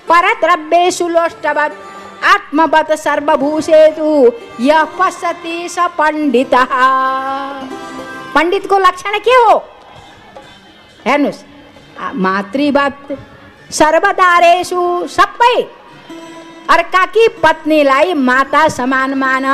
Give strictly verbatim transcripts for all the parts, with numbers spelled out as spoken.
परद्रव्येषु लोष्टवत् आत्मवत् सर्वभूषेषु यः पश्यति स पण्डितः। पण्डितको लक्षण के हो? हेर्नुस्, मातृवत् सर्वदारेषु, सबै अर्काकी पत्नीलाई माता समान मान।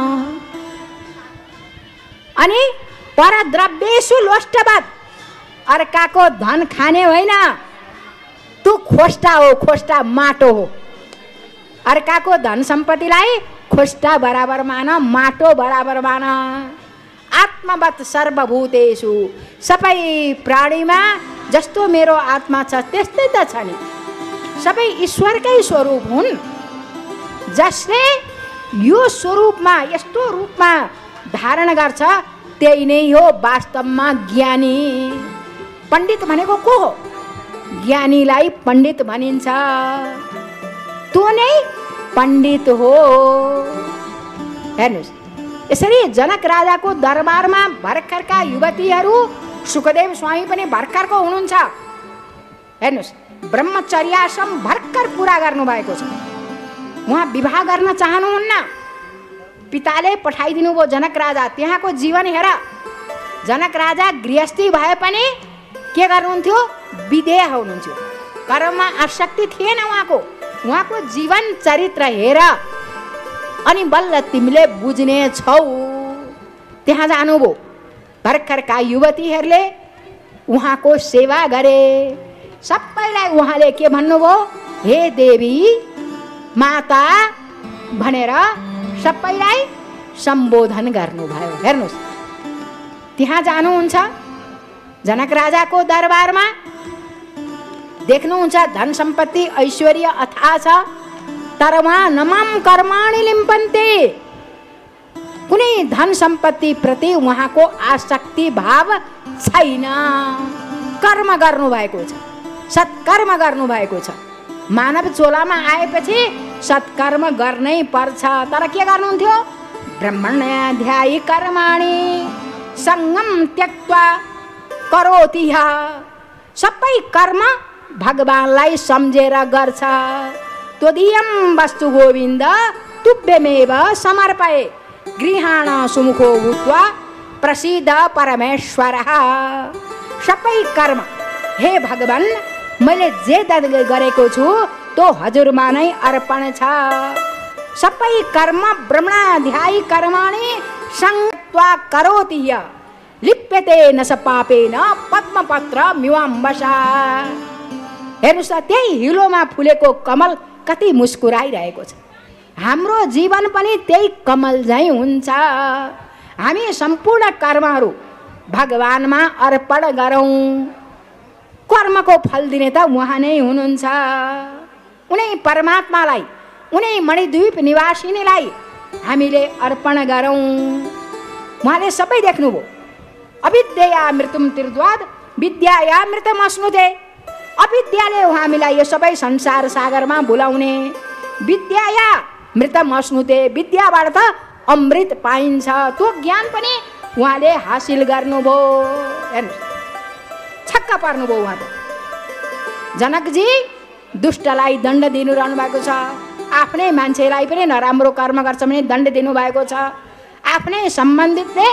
अनि परद्रव्येषु लोष्टवत्, अर्काको धन खाने होइन, तू खोस्टा हो, खोस्टा माटो हो। अर्काको धन सम्पत्तिलाई खोस्टा बराबर मान, माटो बराबर मान। आत्मवत् सर्वभूतेषु, सबै प्राणीमा जस्तो मेरो आत्मा छ त्यस्तै त छ नि। सबै ईश्वरकै स्वरूप हुन्। जसले यो स्वरूपमा यस्तो रूपमा धारण गर्छ त्यही नै हो वास्तवमा ज्ञानी। पण्डित भनेको को हो? ज्ञानीलाई पण्डित भनिन्छ। त्यो नै पण्डित हो। हेर्नुस्, यसरी जनक राजाको दरबारमा भर्खरका युवतीहरू, सुखदेव स्वामी पनि भर्खरको हुनुहुन्छ। हेर्नुस्, ब्रह्मचर्याश्रम भर्खर पुरा गर्नुभएको छ। उहाँ विवाह गर्न चाहनुहुन्न। पिताले पठाइदिनु भयो जनक राजा। त्यहाँको जीवन हेर, जनक राजा गृहस्थी भए पनि के गर्नुहुन्थ्यो? विदेह हुनुहुन्थ्यो। कर्ममा आसक्ति थिएन उहाँको। उहाँको जीवन चरित्र हेर, अनि बल्ल तिमीले बुझ्ने छौ। त्यहाँ जानुभयो। भर्खरका युवतीहरूले उहाँको सेवा गरे। सबैलाई उहाँले के भन्नुभयो? हे देवी माता भनेर सबैलाई सम्बोधन गर्नुभयो। हेर्नुहोस्, त्यहाँ जानुहुन्छ जनक राजाको दरबारमा, देख्नुहुन्छ धन सम्पत्ति ऐश्वर्य अथाह छ, तर उहाँ नमाम कर्माणि लिम्पन्ते। कुनै धन सम्पत्ति प्रति उहाँको आसक्ति भाव छैन। कर्म गर्नुभएको छ, सत्कर्म गर्नुभएको छ। मानव चोलामा आएपछि सत्कर्म गर्नै पर्छ। तर के गर्नुहुन्थ्यो? ब्रह्मण्याध्यायी कर्माणि सङ्गम त्यक्त्वा करोति ह्यः। सबै कर्म भगवानलाई सम्झेर गर्छ। त्वदीयं वस्तु गोविन्द तुभ्यमेव समर्पये गृहाण सुमुखो भूत्वा प्रसीद परमेश्वरः। सबै कर्म हे भगवान मैले जे गरेको छु त्यो हजुरमा नै अर्पण छ। सबै कर्म ब्रह्मण्याध्यायी कर्माणि सङ्गत्वा करोति ह्यः लिप्यते न स पापेन पद्मपत्र मिवाम्बसा। हेर्नुहोस् त, त्यही हिलोमा फुलेको कमल कति मुस्कुराइरहेको छ। हाम्रो जीवन पनि त्यही कमल झैँ हुन्छ। हामी सम्पूर्ण कर्महरू भगवानमा अर्पण गरौँ। कर्मको फल दिने त उहाँ नै हुनुहुन्छ। उनै परमात्मालाई, उनै मणिद्वीप निवासिनीलाई हामीले अर्पण गरौँ। उहाँले सबै देख्नुभयो। अविद्या मृत्युम तीर्द्वाद विद्याया मृतम अश्नुते। अविद्याले हामीलाई यो सबै संसार सागरमा भुलाउने। विद्याया मृतम अश्नुते, विद्याबाट त अमृत पाइन्छ। त्यो ज्ञान पनि उहाँले हासिल गर्नुभयो। हेर्नुहोस्, छक्क पर्नुभयो उहाँ त। जनकजी दुष्टलाई दण्ड दिनु रहनु भएको छ। आफ्नै मान्छेलाई पनि नराम्रो कर्म गर्छ भने दण्ड दिनुभएको छ। आफ्नै सम्बन्धितले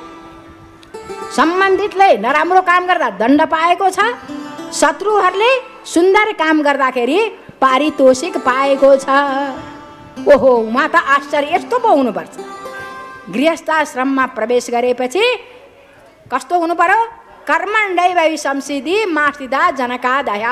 सम्बन्धितले नराम्रो काम गर्दा दण्ड पाएको छ। शत्रुहरूले सुन्दर काम गर्दाखेरि पारितोषिक पाएको छ। ओहो, उहाँ त आश्चर्य यस्तो पो हुनुपर्छ। गृहस्थाश्रममा प्रवेश गरेपछि कस्तो हुनु पर्यो? कर्मण्डैव संसिद्धि मास्तिदा जनकादय।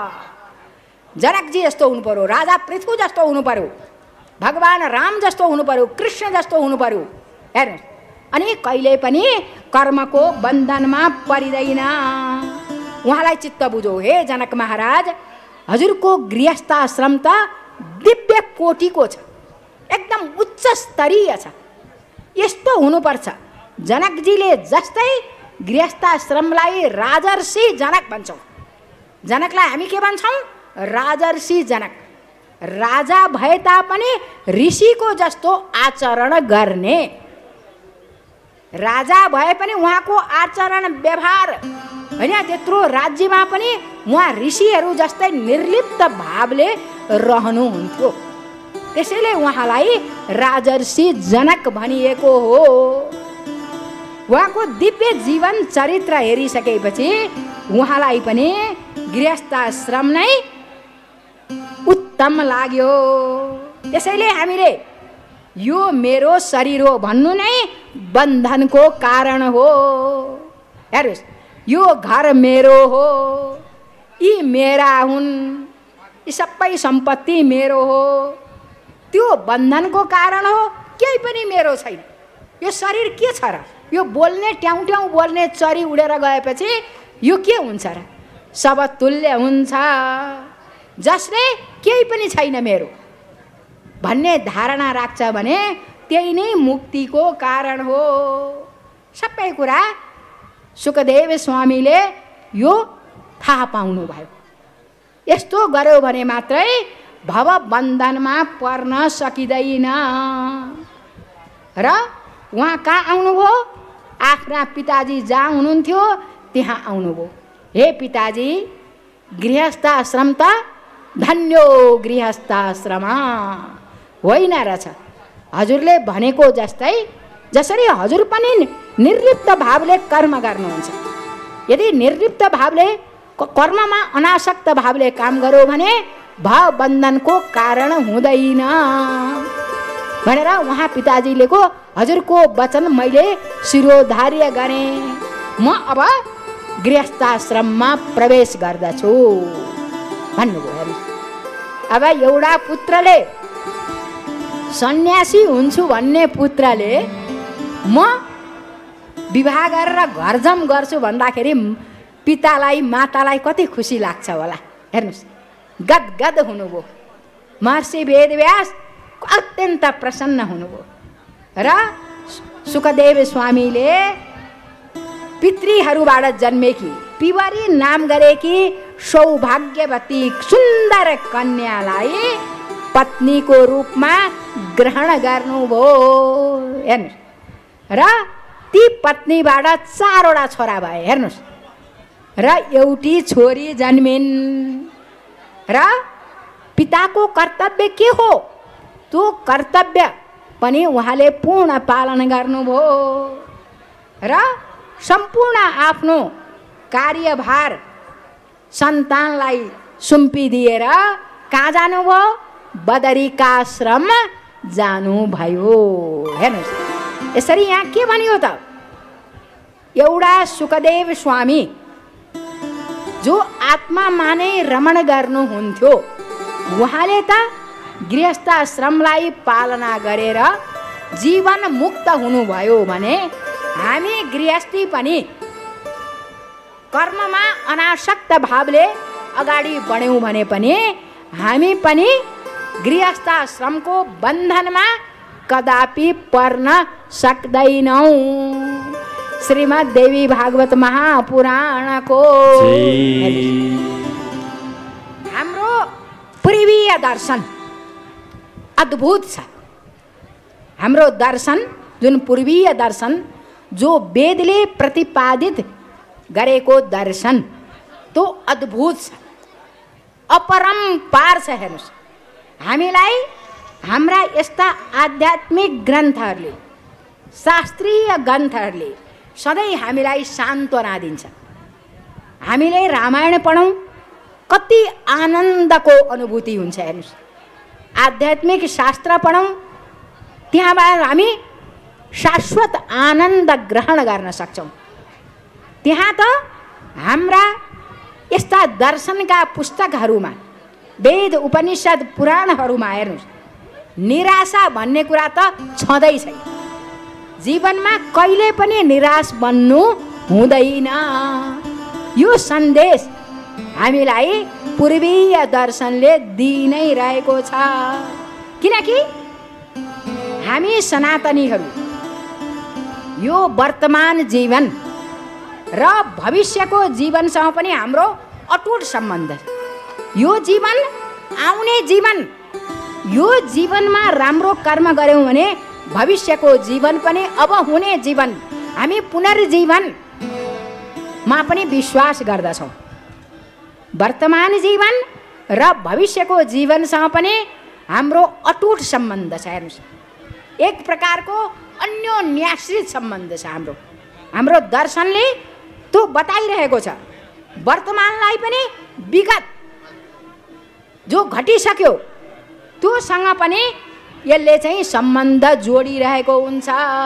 जनकजी जस्तो हुनु पर्यो, राजा पृथु जस्तो हुनु पर्यो, भगवान राम जस्तो हुनु पर्यो, कृष्ण जस्तो हुनु पर्यो। हेर्नुहोस्, अनि कहिले पनि कर्मको बन्धनमा परिँदैन। उहाँलाई चित्त बुझो, हे जनक महाराज, हजुरको गृहस्थाश्रम त दिव्य कोटिको छ, एकदम उच्च स्तरीय छ। यस्तो हुनुपर्छ। जनकजीले जस्तै गृहस्थाश्रमलाई राजर्षि जनक भन्छौँ। जनकलाई हामी के भन्छौँ? राजर्षि जनक। राजा भए तापनि ऋषिको जस्तो आचरण गर्ने। राजा भए पनि उहाँको आचरण व्यवहार होइन, त्यत्रो राज्यमा पनि उहाँ ऋषिहरू जस्तै निर्लिप्त भावले रहनुहुन्थ्यो। त्यसैले उहाँलाई राजर्षि जनक भनिएको हो। उहाँको दिव्य जीवन चरित्र हेरिसकेपछि उहाँलाई पनि गृहस्थाश्रम नै उत्तम लाग्यो। त्यसैले हामीले यो मेरो शरीर हो भन्नु नै बन्धनको कारण हो। हेर्नुहोस्, यो घर मेरो हो, यी मेरा हुन्, यी सबै सम्पत्ति मेरो हो, त्यो बन्धनको कारण हो। केही पनि मेरो छैन। यो शरीर के छ र? यो बोल्ने ट्याउ ट्याउ बोल्ने चरी उडेर गएपछि यो के हुन्छ र? सबतुल्य हुन्छ, जसले केही पनि छैन मेरो भन्ने धारणा राख्छ भने त्यही नै मुक्तिको कारण हो। सबै कुरा सुखदेव स्वामीले यो थाहा पाउनु भयो। यस्तो गर्यो भने मात्रै भव बन्धनमा पर्न सकिँदैन। र उहाँ कहाँ आउनुभयो? आफ्ना पिताजी जहाँ हुनुहुन्थ्यो त्यहाँ आउनुभयो। हे पिताजी, गृहस्थाश्रम त धन्यो गृहस्थाश्रम होइन रहेछ। हजुरले भनेको जस्तै जसरी हजुर पनि निर्लिप्त भावले कर्म गर्नुहुन्छ, यदि निर्लिप्त भावले कर्ममा अनासक्त भावले काम गर्यो भने भाव बन्धनको कारण हुँदैन भनेर उहाँ पिताजीले को हजुरको वचन मैले शिरोधार्य गरेँ। म अब गृहस्थाश्रममा प्रवेश गर्दछु भन्नुभयो। अब एउटा पुत्रले सन्यासी हुन्छु भन्ने पुत्रले म विवाह गरेर घरजम गर्छु भन्दाखेरि पितालाई मातालाई कति खुसी लाग्छ होला। हेर्नुहोस्, गदगद हुनुभयो। महर्षि वेदव्यास अत्यन्त प्रसन्न हुनुभयो र सुखदेव स्वामीले पितृहरूबाट जन्मेकी पिवरी नाम गरेकी सौभाग्यवती सुन्दर कन्यालाई पत्नीको रूपमा ग्रहण गर्नुभयो। हेर्नुहोस्, र ती पत्नीबाट चारवटा छोरा भए। हेर्नुहोस्, र एउटी छोरी जन्मिन्। र पिताको कर्तव्य के हो? त्यो कर्तव्य पनि उहाँले पूर्ण पालन गर्नुभयो र सम्पूर्ण आफ्नो कार्यभार सन्तानलाई सुम्पिदिएर कहाँ जानुभयो? बदरिकाश्रम जानुभयो। हेर्नुहोस्, यसरी यहाँ के भनियो त? एउटा सुखदेव स्वामी जो आत्मामा नै रमण गर्नुहुन्थ्यो, उहाँले त गृहस्थाश्रमलाई पालना गरेर जीवन मुक्त हुनुभयो भने हामी गृहस्थी पनि कर्ममा अनासक्त भावले अगाडि बढ्यौँ भने पनि हामी पनि गृहस्थाश्रमको बन्धनमा कदापि पर्न सक्दैनौँ। श्रीमद् देवी भागवत महापुराणको हाम्रो पूर्वीय दर्शन अद्भुत छ। हाम्रो दर्शन जुन पूर्वीय दर्शन जो वेदले प्रतिपादित गरेको दर्शन त्यो अद्भुत छ, अपरम्पार छ। हेर्नुहोस्, हामीलाई हाम्रा यस्ता आध्यात्मिक ग्रन्थहरूले, शास्त्रीय ग्रन्थहरूले सधैँ हामीलाई सान्त्वना दिन्छ। हामीले रामायण पढौँ, कति आनन्दको अनुभूति हुन्छ। हेर्नुहोस्, आध्यात्मिक शास्त्र पढौँ, त्यहाँबाट हामी शाश्वत आनन्द ग्रहण गर्न सक्छौँ। त्यहाँ त हाम्रा यस्ता दर्शनका पुस्तकहरूमा, वेद उपनिषद पुराणहरूमा हेर्नुहोस्, निराशा भन्ने कुरा त छँदै छैन। जीवनमा कहिले पनि निराश बन्नु हुँदैन। यो सन्देश हामीलाई पूर्वीय दर्शनले दिइ नै रहेको छ। किनकि हामी सनातनीहरू यो वर्तमान जीवन र भविष्यको जीवनसँग पनि हाम्रो अटुट सम्बन्ध छ। यो जीवन आउने जीवन, यो जीवनमा राम्रो कर्म गऱ्यौँ भने भविष्यको जीवन पनि, अब हुने जीवन, हामी पुनर्जीवनमा पनि विश्वास गर्दछौँ। वर्तमान जीवन र भविष्यको जीवनसँग पनि हाम्रो अटुट सम्बन्ध छ। हेर्नुहोस्, एक प्रकारको अन्योन्याश्रित सम्बन्ध छ हाम्रो। हाम्रो दर्शनले त्यो बताइरहेको छ। वर्तमानलाई पनि विगत जो घटिसक्यो त्योसँग पनि यसले चाहिँ सम्बन्ध जोडिरहेको हुन्छ।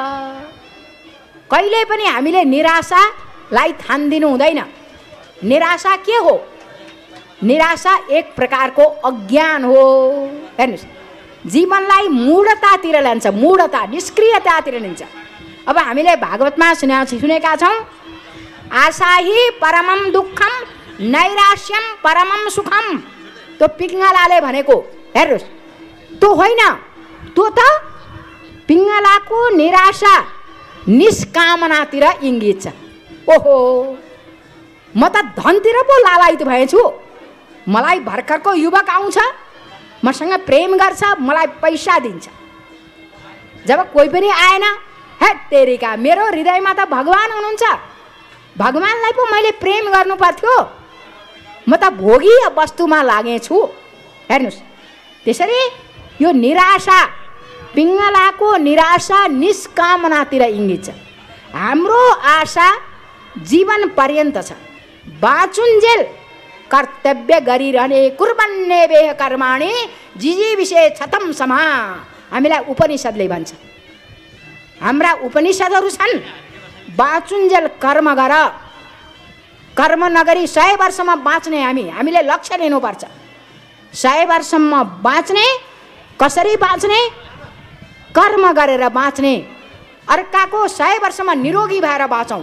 कहिले पनि हामीले निराशालाई थान्दिनु हुँदैन। निराशा के हो? निराशा एक प्रकारको अज्ञान हो। हेर्नुहोस्, जीवनलाई मूढतातिर लान्छ, मूढता निष्क्रियतातिर लिन्छ। अब हामीले भागवतमा सुने सुनेका छौँ, आशा हि परमम दुःखम नैराश्यम परमम सुखम। त्यो पिङ्गलाले भनेको हेर्नुहोस्, त्यो होइन, त्यो त पिङ्गलाको निराशा निष्कामनातिर इङ्गित छ। ओहो, म त धनतिर पो लालायित भएछु। मलाई भर्खरको युवक आउँछ, मसँग प्रेम गर्छ, मलाई पैसा दिन्छ। जब कोही पनि आएन, हे तेरिका, मेरो हृदयमा त भगवान हुनुहुन्छ, भगवानलाई पो मैले प्रेम गर्नु पर्थ्यो, म त भोगी वस्तुमा लागेछु। हेर्नुहोस्, त्यसरी यो निराशा, पिङ्गलाको निराशा निष्कामनातिर इङ्गित छ। हाम्रो आशा जीवन पर्यन्त छ। बाँचुन्जेल कर्तव्य गरिरहने कुर्बन्ने वेह कर्माणि जिजी विषय छतम समा। हामीलाई उपनिषदले भन्छ, हाम्रा उपनिषदहरू छन्, बाँचुन्जेल कर्म गर। कर्म नगरी सय वर्षमा बाँच्ने हामी हामीले लक्ष्य लिनुपर्छ। सय वर्षमा बाँच्ने, कसरी बाँच्ने? कर्म गरेर बाँच्ने। अर्काको सय वर्षमा निरोगी भएर बाँचौँ,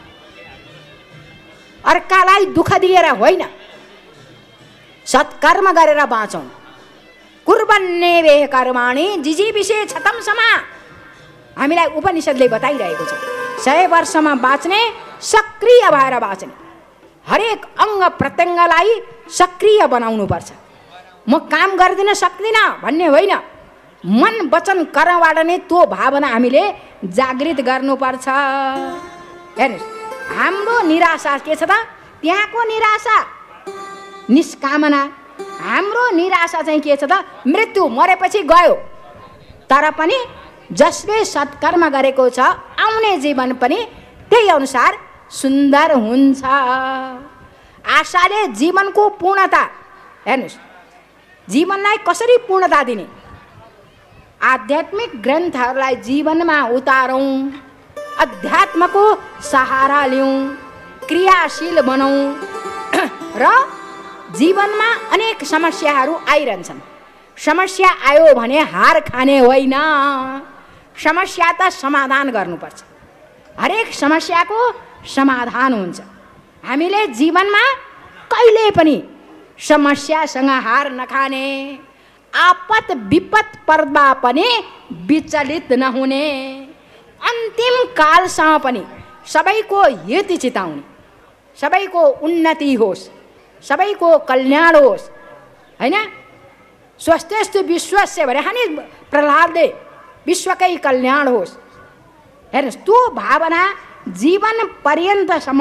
अर्कालाई दुःख दिएर होइन, सत्कर्म गरेर बाँचौँ। कुर्बन्ने वेह कर्माणि जिजी विषय छतम समा। हामीलाई उपनिषदले बताइरहेको छ, सय वर्षमा बाँच्ने, सक्रिय भएर बाँच्ने, हरेक अङ्ग प्रत्यङ्गलाई सक्रिय बनाउनुपर्छ। म काम गर्दिन सक्दिनँ भन्ने होइन, मन वचन कर्मबाट नै त्यो भावना हामीले जागृत गर्नुपर्छ। हेर्नुहोस्, हाम्रो निराशा के छ त? त्यहाँको निराशा निष्कामना। हाम्रो निराशा चाहिँ के छ त? मृत्यु, मरेपछि गयो। तर पनि जसले सत्कर्म गरेको छ, आउने जीवन पनि त्यही अनुसार सुन्दर हुन्छ। आशाले जीवनको पूर्णता, हेर्नुहोस्, जीवनलाई कसरी पूर्णता दिने? आध्यात्मिक ग्रन्थहरूलाई जीवनमा उतारौँ, अध्यात्मको सहारा लिउँ, क्रियाशील बनाउँ र जीवनमा अनेक समस्याहरू आइरहन्छन्। समस्या आयो भने हार खाने होइन, समस्या त समाधान गर्नुपर्छ। हरेक समस्याको समाधान हुन्छ। हामीले जीवनमा कहिले पनि समस्यासँग हार नखाने, आपत विपत पर्दा पनि विचलित नहुने, अन्तिम कालसम्म पनि सबैको हित चिताउने, सबैको उन्नति होस्, सबैको कल्याण होस्, हैन? स्वस्तेस्तु विश्वस्य भने हानि प्रहलादले विश्वकै कल्याण होस्। हेर्नुहोस्, त्यो भावना जीवन पर्यन्तसम्म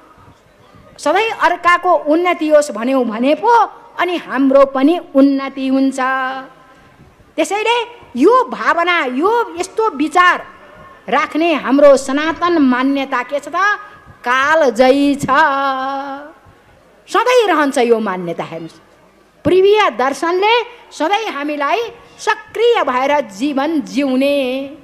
सधैँ अर्काको उन्नति होस् भन्यौँ भने पो अनि हाम्रो पनि उन्नति हुन्छ। त्यसैले यो भावना, यो यस्तो विचार राख्ने हाम्रो सनातन मान्यता के छ त? कालजयी छ, सधैँ रहन्छ यो मान्यता। हेर्नुहोस्, पूर्वीय दर्शनले सधैँ हामीलाई सक्रिय भएर जीवन जिउने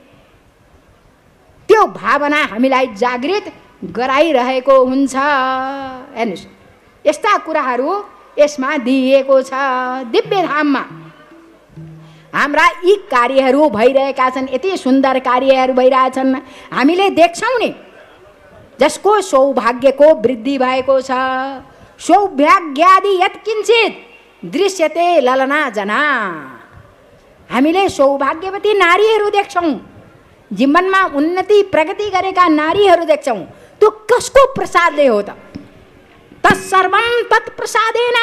त्यो भावना हामीलाई जागृत गराइरहेको हुन्छ। हेर्नुहोस्, यस्ता कुराहरू यसमा दिइएको छ। दिव्य धाममा हाम्रा यी कार्यहरू भइरहेका छन्, यति सुन्दर कार्यहरू भइरहेछन्, हामीले देख्छौँ नि। जसको सौभाग्यको वृद्धि भएको छ, सौभाग्यादि यत्किञ्चित दृश्यते ललना जना। हामीले सौभाग्यवती नारीहरू देख्छौँ, जीवनमा उन्नति प्रगति गरेका नारीहरू देख्छौँ। त्यो कसको प्रसादले हो त? तत्सर्वं तत्प्रसादेन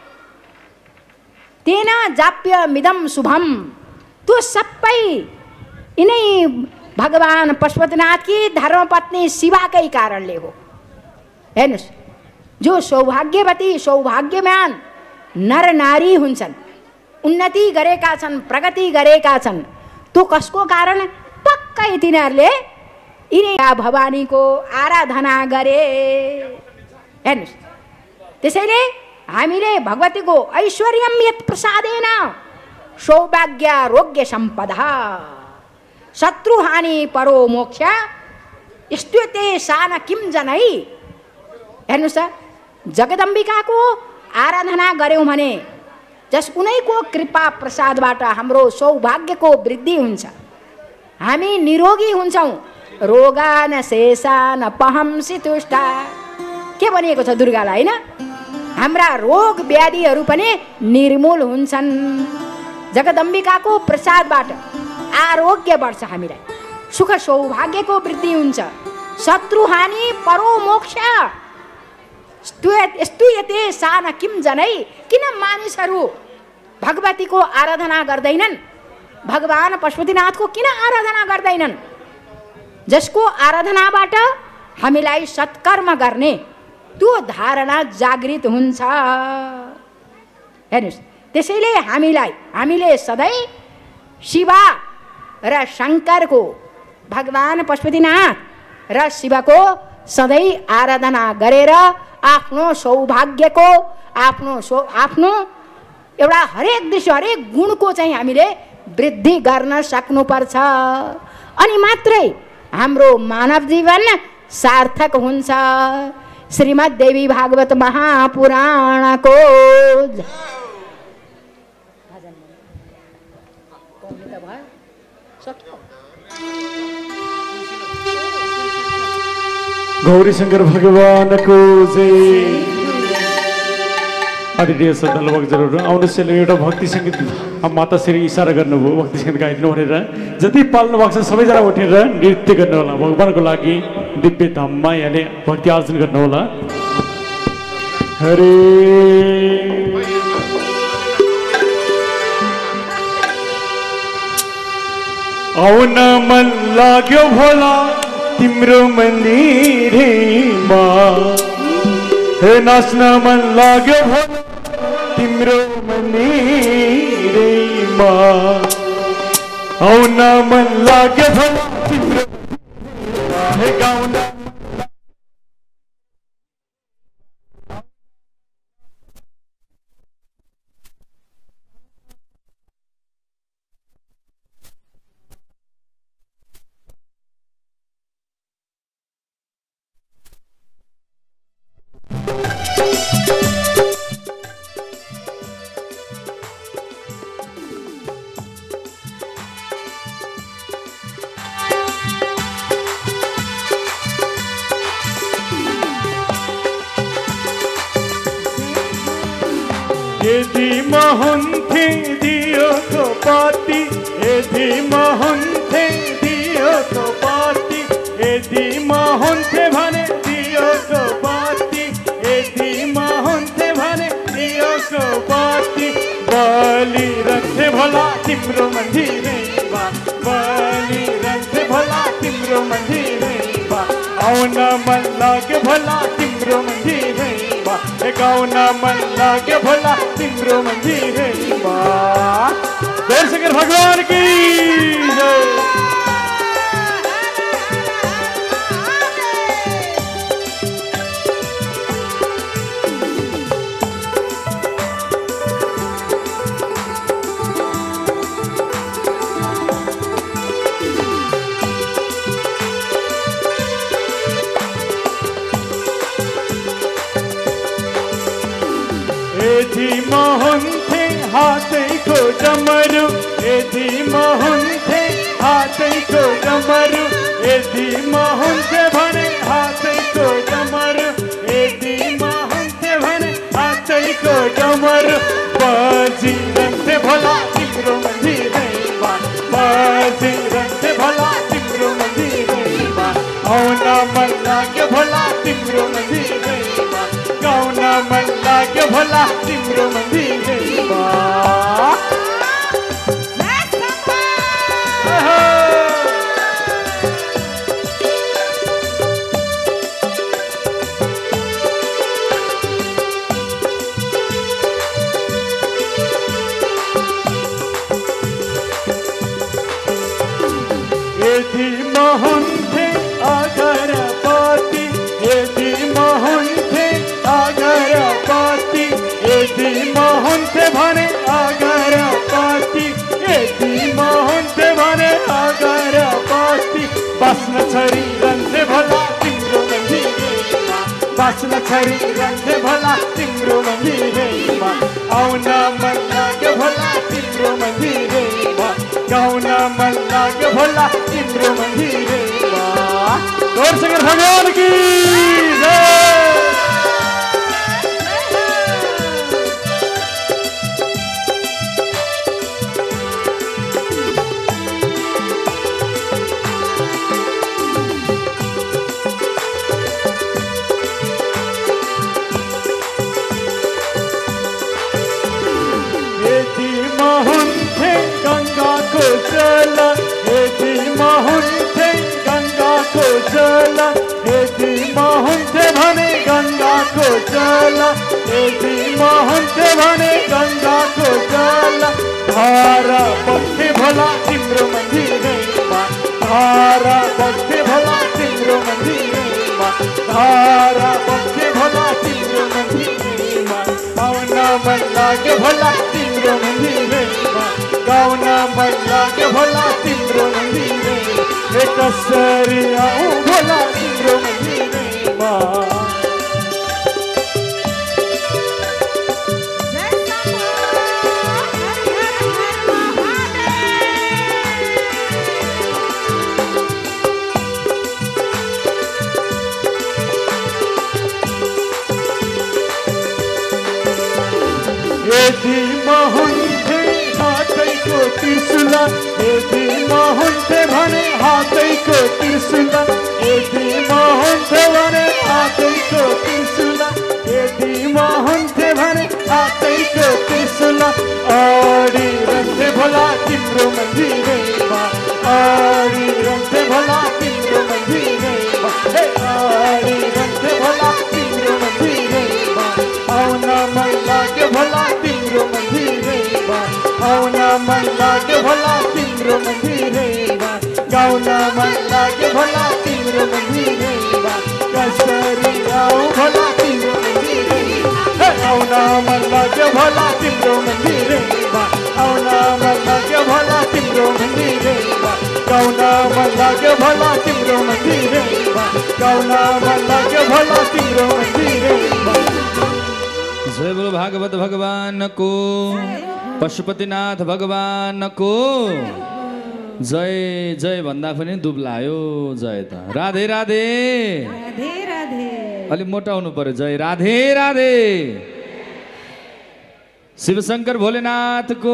तेन जाप्यमिदं शुभम। त्यो सबै यिनै भगवान पशुपतिनाथकी धर्मपत्नी शिवाकै कारणले हो। हेर्नुहोस्, जो सौभाग्यवती सौभाग्यमान नर नारी हुन्छन्, उन्नति गरेका छन्, प्रगति गरेका छन्। त्यो कसको कारण? पक्कै तिनीहरूले यिनी भवानीको आराधना गरे। हेर्नुहोस्, त्यसैले हामीले भगवतीको ऐश्वर्यम यत् प्रसादेन सौभाग्य आरोग्य सम्पदा शत्रुहानि परो मोक्ष स्तुते सान किम जनै। हेर्नुहोस्, जगदम्बिकाको आराधना गऱ्यौँ भने जस उनैको कृपा प्रसादबाट हाम्रो सौभाग्यको वृद्धि हुन्छ, हामी निरोगी हुन्छौँ। रोगान शेषान पहंसि तुष्टा के भनिएको छ दुर्गालाई, होइन? हाम्रा रोग व्याधिहरू पनि निर्मूल हुन्छन्। जगदम्बिकाको प्रसादबाट आरोग्य बढ्छ, हामीलाई सुख सौभाग्यको वृद्धि हुन्छ। शत्रुहानि परो मोक्ष स्तुयते सान किम जनै। किन मानिसहरू भगवतीको आराधना गर्दैनन्? भगवान पशुपतिनाथको किन आराधना गर्दैनन्? जसको आराधनाबाट हामीलाई सत्कर्म गर्ने त्यो धारणा जागृत हुन्छ। हेर्नुहोस्, त्यसैले हामीलाई हामीले सधैँ शिवा र शङ्करको, भगवान पशुपतिनाथ र शिवको सधैँ आराधना गरेर आफ्नो सौभाग्यको, आफ्नो सौ आफ्नो एउटा हरेक दृश्य, हरेक गुणको चाहिँ हामीले वृद्धि गर्न सक्नुपर्छ। अनि मात्रै हाम्रो मानव जीवन सार्थक हुन्छ। श्रीमद् देवी भागवत महापुराणको गौरी शंकर भगवान को जय। आदरणीय श्रद्धालु भक्तजनहरू, आउनुहोस् एउटा भक्ति सङ्गीत माता श्री इसारा गर्नुभयो, भक्ति सङ्गीत गाइदिनु भनेर जति पाल्नु भएको छ सबैजना उठेर नृत्य गर्नु होला। भगवानको लागि दिव्य धाममा यहाँले भक्ति आर्जन गर्नु होला। हरे आउन मन लाग्यो भोला तिम्रो मन्दिरमा, हे नाच्न मन लाग्यो भोला तिम्रो मन्दिरमा, आउन मन लाग्यो भोला तिम्रो हे गाउन। यदि महन्थे दियो तो पाती, यदि महन्थे दियो तो पाती, यदि महन्थे भने दियो तो पाती, यदि महन्थे भने दियो तो पाती। बलि रन्थे भोला तिम्रो मन्दिरमा, बलि रन्थे भोला तिम्रो मन्दिरमा, आउन मन लाग्यो भोला तिम्रो मन्दिरमा, गाउन मन लाग्यो भोला तिम्रो मन्दिरमा। गौरी शंकर भगवान की जय। यदि महन्थे हातैको डमरू, यदि महन्थे हातैको डमरू, यदि महन्थे भने हातैको डमरू, यदि महन्थे भने हातैको डमरू, बजिरन्थे भोला तिम्रो मन्दिरमा, बजिरन्थे भोला तिम्रो मन्दिरमा, आउन मन लाग्यो भोला तिम्रो मन्दिरमा, गाउन मन लाग्यो भोला तिम्रो मन्दिरमा। छोरी रन्थे भोला तिम्रो मन्दिरमा बाँच्न छोरी रन्थे भोला तिम्रो मन्दिरमा आउन मन लाग्यो भोला तिम्रो मन्दिरमा गाउन मन लाग्यो भोला तिम्रो मन्दिरमा गौरशंकर भगवान की जय जला यदि महुन्थे गङ्गाको जल यदि महुन्थे भने गङ्गाको जल यदि महुन्थे भने गङ्गाको जल धारा बग्थे भोला तिम्रो मन्दिरमा धारा बग्थे भोला तिम्रो मन्दिरमा धारा बग्थे भोला तिम्रो मन्दिरमा आउन मन लाग्यो भोला तिम्रो मन्दिरमा गाउन मन लाग्यो भोला तिम्रो मन्दिरमा कसरी आऊ भोला तिम्रो मन्दिरमा यदि महुन्थे हातैको त्रिशूल यदि महुन्थे भने हातैको त्रिशूल यदि महुन्थे भने हातैको त्रिशूल यदि महुन्थे भने हातैको त्रिशूल अडिरन्थे भोला तिम्रो मन्दिरमा अडिरन्थे भोला तिम्रो मन्दिरमा अडिरन्थे भोला तिम्रो मन्दिरमा आउन मन लाग्यो भोला तिम्रो मन्दिरमा आउन मन लाग्यो भोला तिम्रो मन्दिरमा गाउन मन लाग्यो भोला तिम्रो मन्दिरमा कसरी आऊ भोला तिम्रो मन्दिरमा आउन मन लाग्यो भोला तिम्रो मन्दिरमा आउन मन लाग्यो भोला तिम्रो मन्दिरमा गाउन मन लाग्यो भोला तिम्रो मन्दिरमा गाउन मन लाग्यो भोला तिम्रो मन्दिरमा जय बोलो भागवत भगवान को पशुपतिनाथ भगवान को जय जय भन्दा पनि दुब्लायो जय त राधे राधे राधे राधे अलि मोटाउनु पर्यो जय राधे राधे शिवशंकर भोलेनाथ को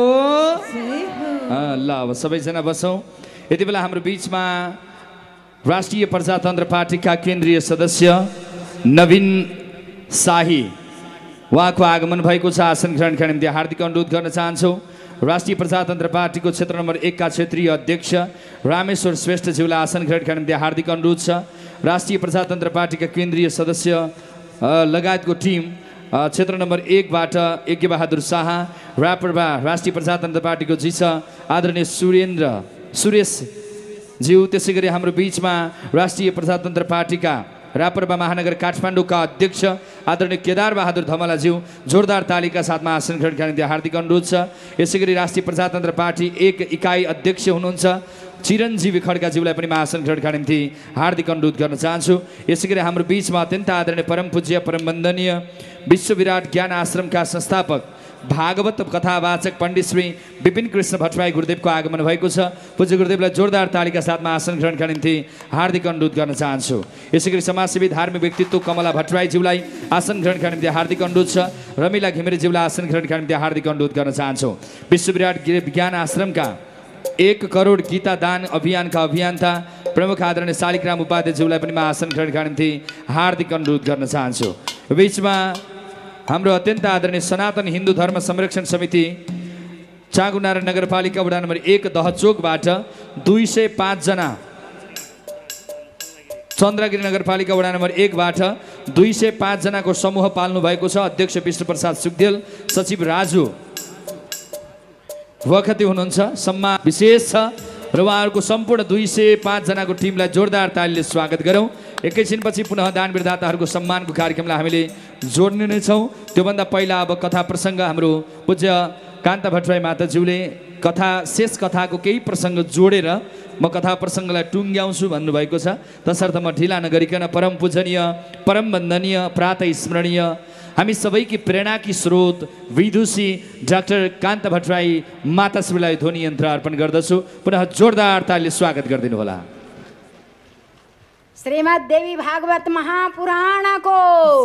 ल अब सबैजना बसौँ यति बेला हाम्रो बीचमा राष्ट्रिय प्रजातन्त्र पार्टीका केन्द्रीय सदस्य नवीन शाही उहाँको आगमन भएको छ आसन ग्रहणका निम्ति हार्दिक अनुरोध गर्न चाहन्छौँ राष्ट्रिय प्रजातन्त्र पार्टीको क्षेत्र नम्बर एक का क्षेत्रीय अध्यक्ष रामेश्वर श्रेष्ठज्यूलाई आसन ग्रहणका निम्ति हार्दिक अनुरोध छ राष्ट्रिय प्रजातन्त्र पार्टीका केन्द्रीय सदस्य लगायतको टिम क्षेत्र नम्बर एकबाट यज्ञ बहादुर शाह रापरबा राष्ट्रिय प्रजातन्त्र पार्टीको जी छ आदरणीय सुरेन्द्र सुरेशज्यू त्यसै गरी हाम्रो बिचमा राष्ट्रिय प्रजातन्त्र पार्टीका रापरबा महानगर काठमाडौँका अध्यक्ष आदरणीय केदार बहादुर धमलाज्यू जोरदार तालीका साथमा आसन ग्रहणका निम्ति हार्दिक अनुरोध छ यसै गरी राष्ट्रिय प्रजातन्त्र पार्टी एक इकाइ अध्यक्ष हुनुहुन्छ चिरञ्जीवी खड्काज्यूलाई पनि म आसन ग्रहणका निम्ति हार्दिक अनुरोध गर्न चाहन्छु यसै गरी हाम्रो बिचमा अत्यन्त आदरणीय परम पूज्य परम वन्दनीय विश्व विराट ज्ञान आश्रमका संस्थापक भागवत कथावाचक पण्डित श्री विपिन कृष्ण भट्टराई गुरुदेवको आगमन भएको छ पूज्य गुरुदेवलाई जोरदार तालीका साथमा आसन ग्रहणका निम्ति हार्दिक अनुरोध गर्न चाहन्छु यसै गरी समाजसेवी धार्मिक व्यक्तित्व कमला भट्टराईज्यूलाई आसन ग्रहणका निम्ति हार्दिक अनुरोध छ रमिला घिमिरेज्यूलाई आसन ग्रहणका निम्ति हार्दिक अनुरोध गर्न चाहन्छु विश्व विराट ज्ञान आश्रमका एक करोड गीता दान अभियानका अभियन्ता प्रमुख आदरणीय शालिग्राम उपाध्यायज्यूलाई पनि म आसन ग्रहणका निम्ति हार्दिक अनुरोध गर्न चाहन्छु बीचमा हाम्रो अत्यन्त आदरणीय सनातन हिन्दू धर्म संरक्षण समिति चाँगुनारायण नगरपालिका वडा नम्बर एक दहचोकबाट दुई सय पाँचजना चन्द्रगिरी नगरपालिका वडा नम्बर एकबाट दुई सय पाँचजनाको समूह पाल्नु भएको छ अध्यक्ष विष्णु प्रसाद सुखदेल सचिव राजु वखती हुनुहुन्छ सम्मान विशेष छ र उहाँहरूको सम्पूर्ण दुई सय पाँचजनाको टिमलाई जोरदार तालीले स्वागत गरौँ एकैछिनपछि पुनः दान विरदाताहरूको सम्मानको कार्यक्रमलाई हामीले जोड्ने नै छौँ त्योभन्दा पहिला अब कथा प्रसङ्ग हाम्रो पूज्य कान्ता भट्टराई माताज्यूले कथा शेष कथाको केही प्रसङ्ग जोडेर म कथा प्रसङ्गलाई टुङ्ग्याउँछु भन्नुभएको छ। तसर्थ म ढिला नगरिकन परम पूजनीय परम वन्दनीय प्रातः स्मरणीय हामी सबैकी प्रेरणाकी स्रोत विदुषी डाक्टर कान्त भट्टराई माताश्रीलाई ध्वनि यन्त्र अर्पण गर्दछु। पुनः जोरदार तालीले स्वागत गरिदिनु होला। श्रीमद् देवी भागवत महापुराणको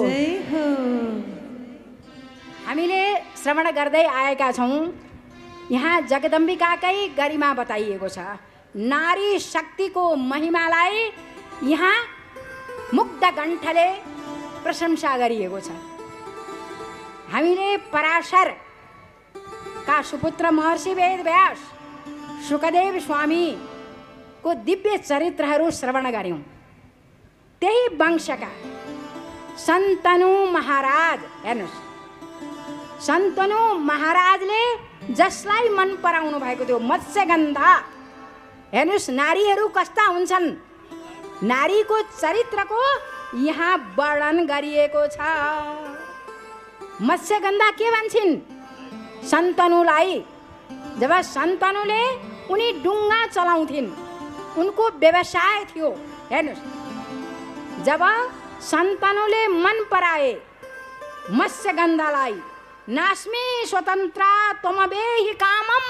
हामीले श्रवण गर्दै आएका छौँ। यहाँ जगदम्बिकाकै गरिमा बताइएको छ। नारी शक्तिको महिमालाई यहाँ मुक्त कण्ठले प्रशंसा गरिएको छ। हामीले पराशर का सुपुत्र महर्षि वेदव्यास शुकदेव स्वामीको दिव्य चरित्रहरू श्रवण गर्यौँ। त्यही वंशका शन्तनु महाराज, हेर्नुहोस्, शन्तनु महाराजले जसलाई मन पराउनु भएको थियो मत्स्यगन्धा। हेर्नुहोस् नारीहरू कस्ता हुन्छन्, नारीको चरित्रको यहाँ वर्णन गरिएको छ। मत्स्यगन्धा के भन्छन् शन्तनुलाई? जब शन्तनुले उनी डुङ्गा चलाउँथिन्, उनको व्यवसाय थियो। हेर्नुहोस्, जब शन्तनुले मन पराए मत्स्यगन्धालाई, नास्मि स्वतन्त्र त्वमवेहि कामम,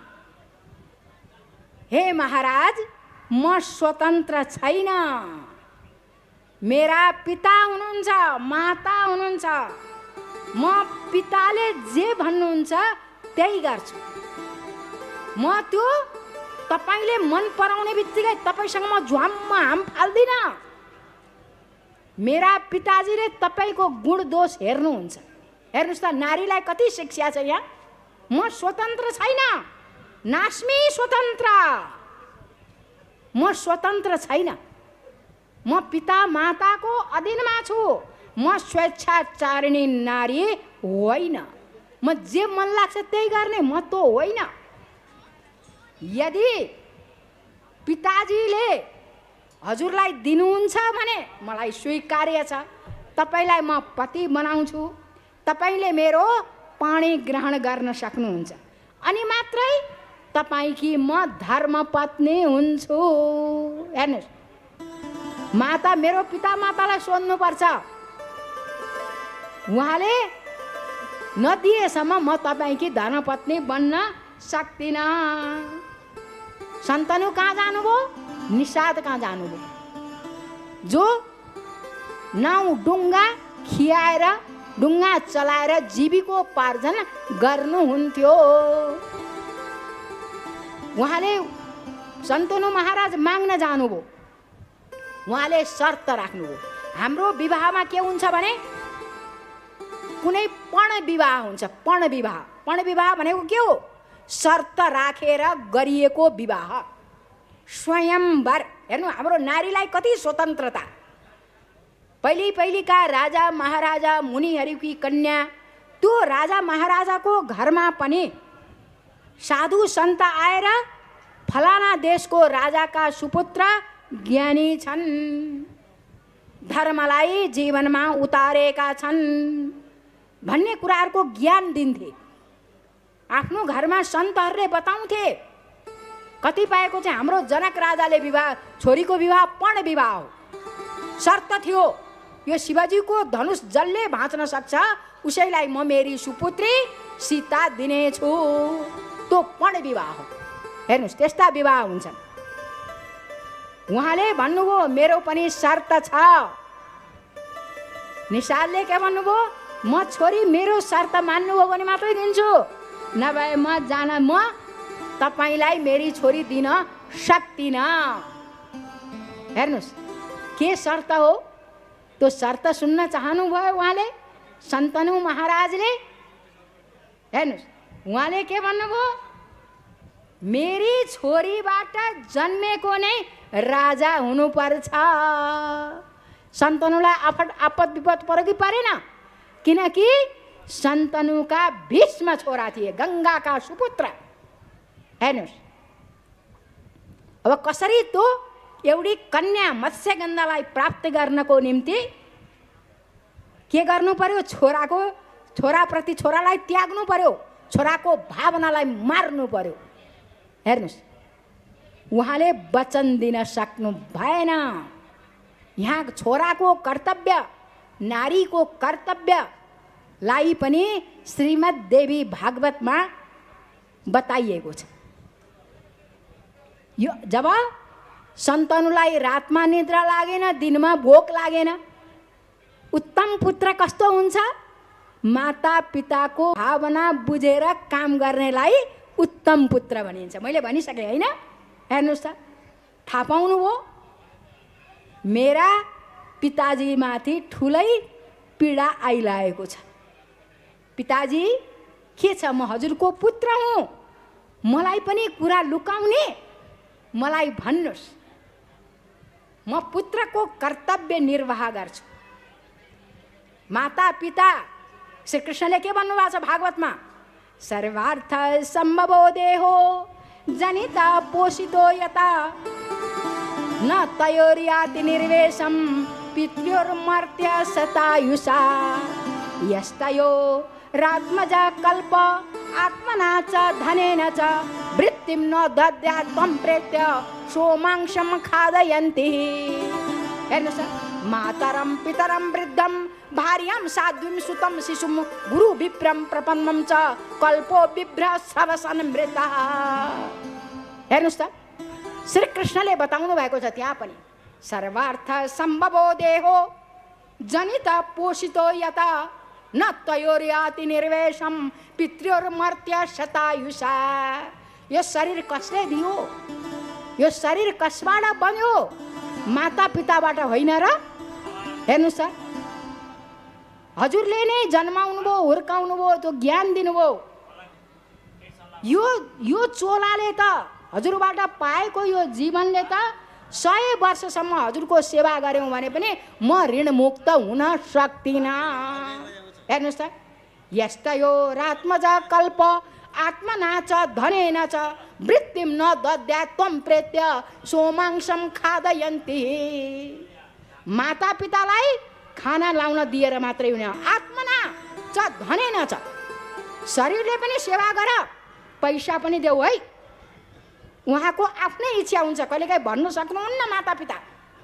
हे महाराज म स्वतन्त्र छैन, मेरा पिता हुनुहुन्छ, माता हुनुहुन्छ, म पिताले जे भन्नुहुन्छ त्यही गर्छु। म त्यो तपाईले मन पराउने बित्तिकै तपाईसँग म झ्वाममा हाम फाल्दिनँ। मेरा पिताजीले तपाईको गुण दोष हेर्नुहुन्छ। हेर्नुहोस् त नारीलाई कति शिक्षा छ यहाँ। म स्वतन्त्र छैन, नास्मि स्वतन्त्र, म स्वतन्त्र छैन, म पिता माताको अधीनमा छु, म स्वेच्छाचारिणी नारी होइन, म जे मन लाग्छ त्यही गर्ने म त होइन। यदि पिताजीले हजुरलाई दिनुहुन्छ भने मलाई स्वीकार्य छ, तपाईलाई म पति बनाउँछु, तपाईले मेरो पानी ग्रहण गर्न सक्नुहुन्छ, अनि मात्रै तपाईकी म धर्मपत्नी हुन्छु। हेर्नुहोस्, माता मेरो पिता मातालाई सोध्नुपर्छ, उहाँले नदिएसम्म म तपाईकी धर्मपत्नी बन्न सक्दिनँ। शन्तनु कहाँ जानुभयो? निषाद कहाँ जानुभयो? जो नाउ डुङ्गा खियाएर डुङ्गा चलाएर जीविकोपार्जन गर्नुहुन्थ्यो। उहाँले शन्तनु महाराज माग्न जानुभयो, उहाँले शर्त राख्नुभयो। हाम्रो विवाहमा के हुन्छ भने कुनै पण विवाह हुन्छ। पण विवाह, पण विवाह भनेको के हो? शर्त राखेर गरिएको विवाह, स्वयंवर। हेर्नु हाम्रो नारीलाई कति स्वतन्त्रता। पहिले पहिलेका राजा महाराजा मुनिहरूकी कन्या, त्यो राजा महाराजाको घरमा पनि साधु सन्त आएर फलाना देशको राजाका सुपुत्र ज्ञानी छन्, धर्मलाई जीवनमा उतारेका छन् भन्ने कुराहरूको ज्ञान दिन्थे। आफ्नो घरमा सन्तहरूले बताउँथे। कतिपयको चाहिँ हाम्रो जनक राजाले विवाह, छोरीको विवाह पण विवाह हो। शर्त थियो यो शिवजीको धनुष जसले भाँच्न सक्छ उसैलाई म मेरी सुपुत्री सीता दिनेछु, त्यो पण विवाह हो। हेर्नुहोस् त्यस्ता विवाह हुन्छन्। उहाँले भन्नुभयो मेरो पनि शर्त छ। निषादले के भन्नुभयो? म छोरी मेरो शर्त मान्नुभयो भने मात्रै दिन्छु, नभए म जान म तपाईलाई मेरी छोरी दिन सक्दिनँ। हेर्नुहोस् के शर्त हो? त्यो शर्त सुन्न चाहनुभयो उहाँले, शन्तनु महाराजले। हेर्नुहोस् उहाँले के भन्नुभयो? मेरी छोरीबाट जन्मेको नै राजा हुनुपर्छ। शन्तनुलाई आपद आपद विपद पऱ्यो कि परेन? किनकि शन्तनुका भीष्म छोरा थिए, गङ्गाका सुपुत्र। हेर्नुहोस् अब कसरी त्यो एउटी कन्या मत्स्यगन्धालाई प्राप्त गर्नको निम्ति के गर्नु पर्यो? छोराको छोराप्रति छोरालाई त्याग्नु पर्यो, छोराको भावनालाई मार्नु पर्यो। हेर्नुहोस् उहाँले वचन दिन सक्नु भएन। यहाँ छोराको कर्तव्य, नारीको कर्तव्यलाई पनि श्रीमद् देवी भागवतमा बताइएको छ। यो जब सन्तानुलाई रातमा निद्रा लागेन, दिनमा भोक लागेन, उत्तम पुत्र कस्तो हुन्छ? माता पिताको भावना बुझेर काम गर्नेलाई उत्तम पुत्र भनिन्छ। मैले भनिसकेँ होइन? हेर्नुहोस् त, थाहा पाउनुभयो? मेरा पिताजीमाथि ठुलै पीडा आइरहेको छ। पिताजी के छ, म हजुरको पुत्र हुँ, मलाई पनि कुरा लुकाउने? मलाई भन्नुहोस्, म पुत्रको कर्तव्य निर्वाह गर्छु। माता पिता, श्री कृष्णले के भन्नुभएको छ भागवतमा? सर्वार्थ सम्भवो देहो जनिता पोषितो यता न तयोर्याति निर्वेशम पितृर्मर्त्य शतायुषा यस्तयो रात्मजा कल्प आत्मना च धनेन च वृत्तिं न दद्यात् त्वं प्रेत्य सोमांशं खादयन्ति। हेर्नुहोस्, मातरं पितरं वृद्धं भार्यां साध्वीं सुतं शिशुं गुरु विप्रं प्रपन्नं च कल्पो बिभ्र श्रवसन मृतः। हेर्नुहोस् त, श्री कृष्णले बताउनु भएको छ त्यहाँ पनि, सर्वार्थ सम्भवो देहो जनित पोषितो यता न तयोर्याति निर्वेशम पितृर्मर्त्य शतायुषा। यो शरीर कसले दियो? यो शरीर कसबाट बन्यो? माता पिताबाट होइन र? हेर्नुहोस् त, हजुरले नै जन्माउनु भयो, हुर्काउनु भयो, त्यो ज्ञान दिनुभयो। यो यो चोलाले त हजुरबाट पाएको यो जीवनले त सय वर्षसम्म हजुरको सेवा गऱ्यौँ भने पनि म ऋणमुक्त हुन सक्दिनँ। हेर्नुहोस् त, यस्तयो रात्मजा कल्प आत्मना च धनेन च वृत्तिं न दद्यात् त्वं प्रेत्य सोमांशं खादयन्ति। माता पितालाई खाना लाउन दिएर मात्रै हुने, आत्मना च धनेन च, शरीरले पनि सेवा गर, पैसा पनि देऊ है। उहाँको आफ्नै इच्छा हुन्छ, कहिलेकाहीँ भन्नु सक्नुहुन्न माता पिता।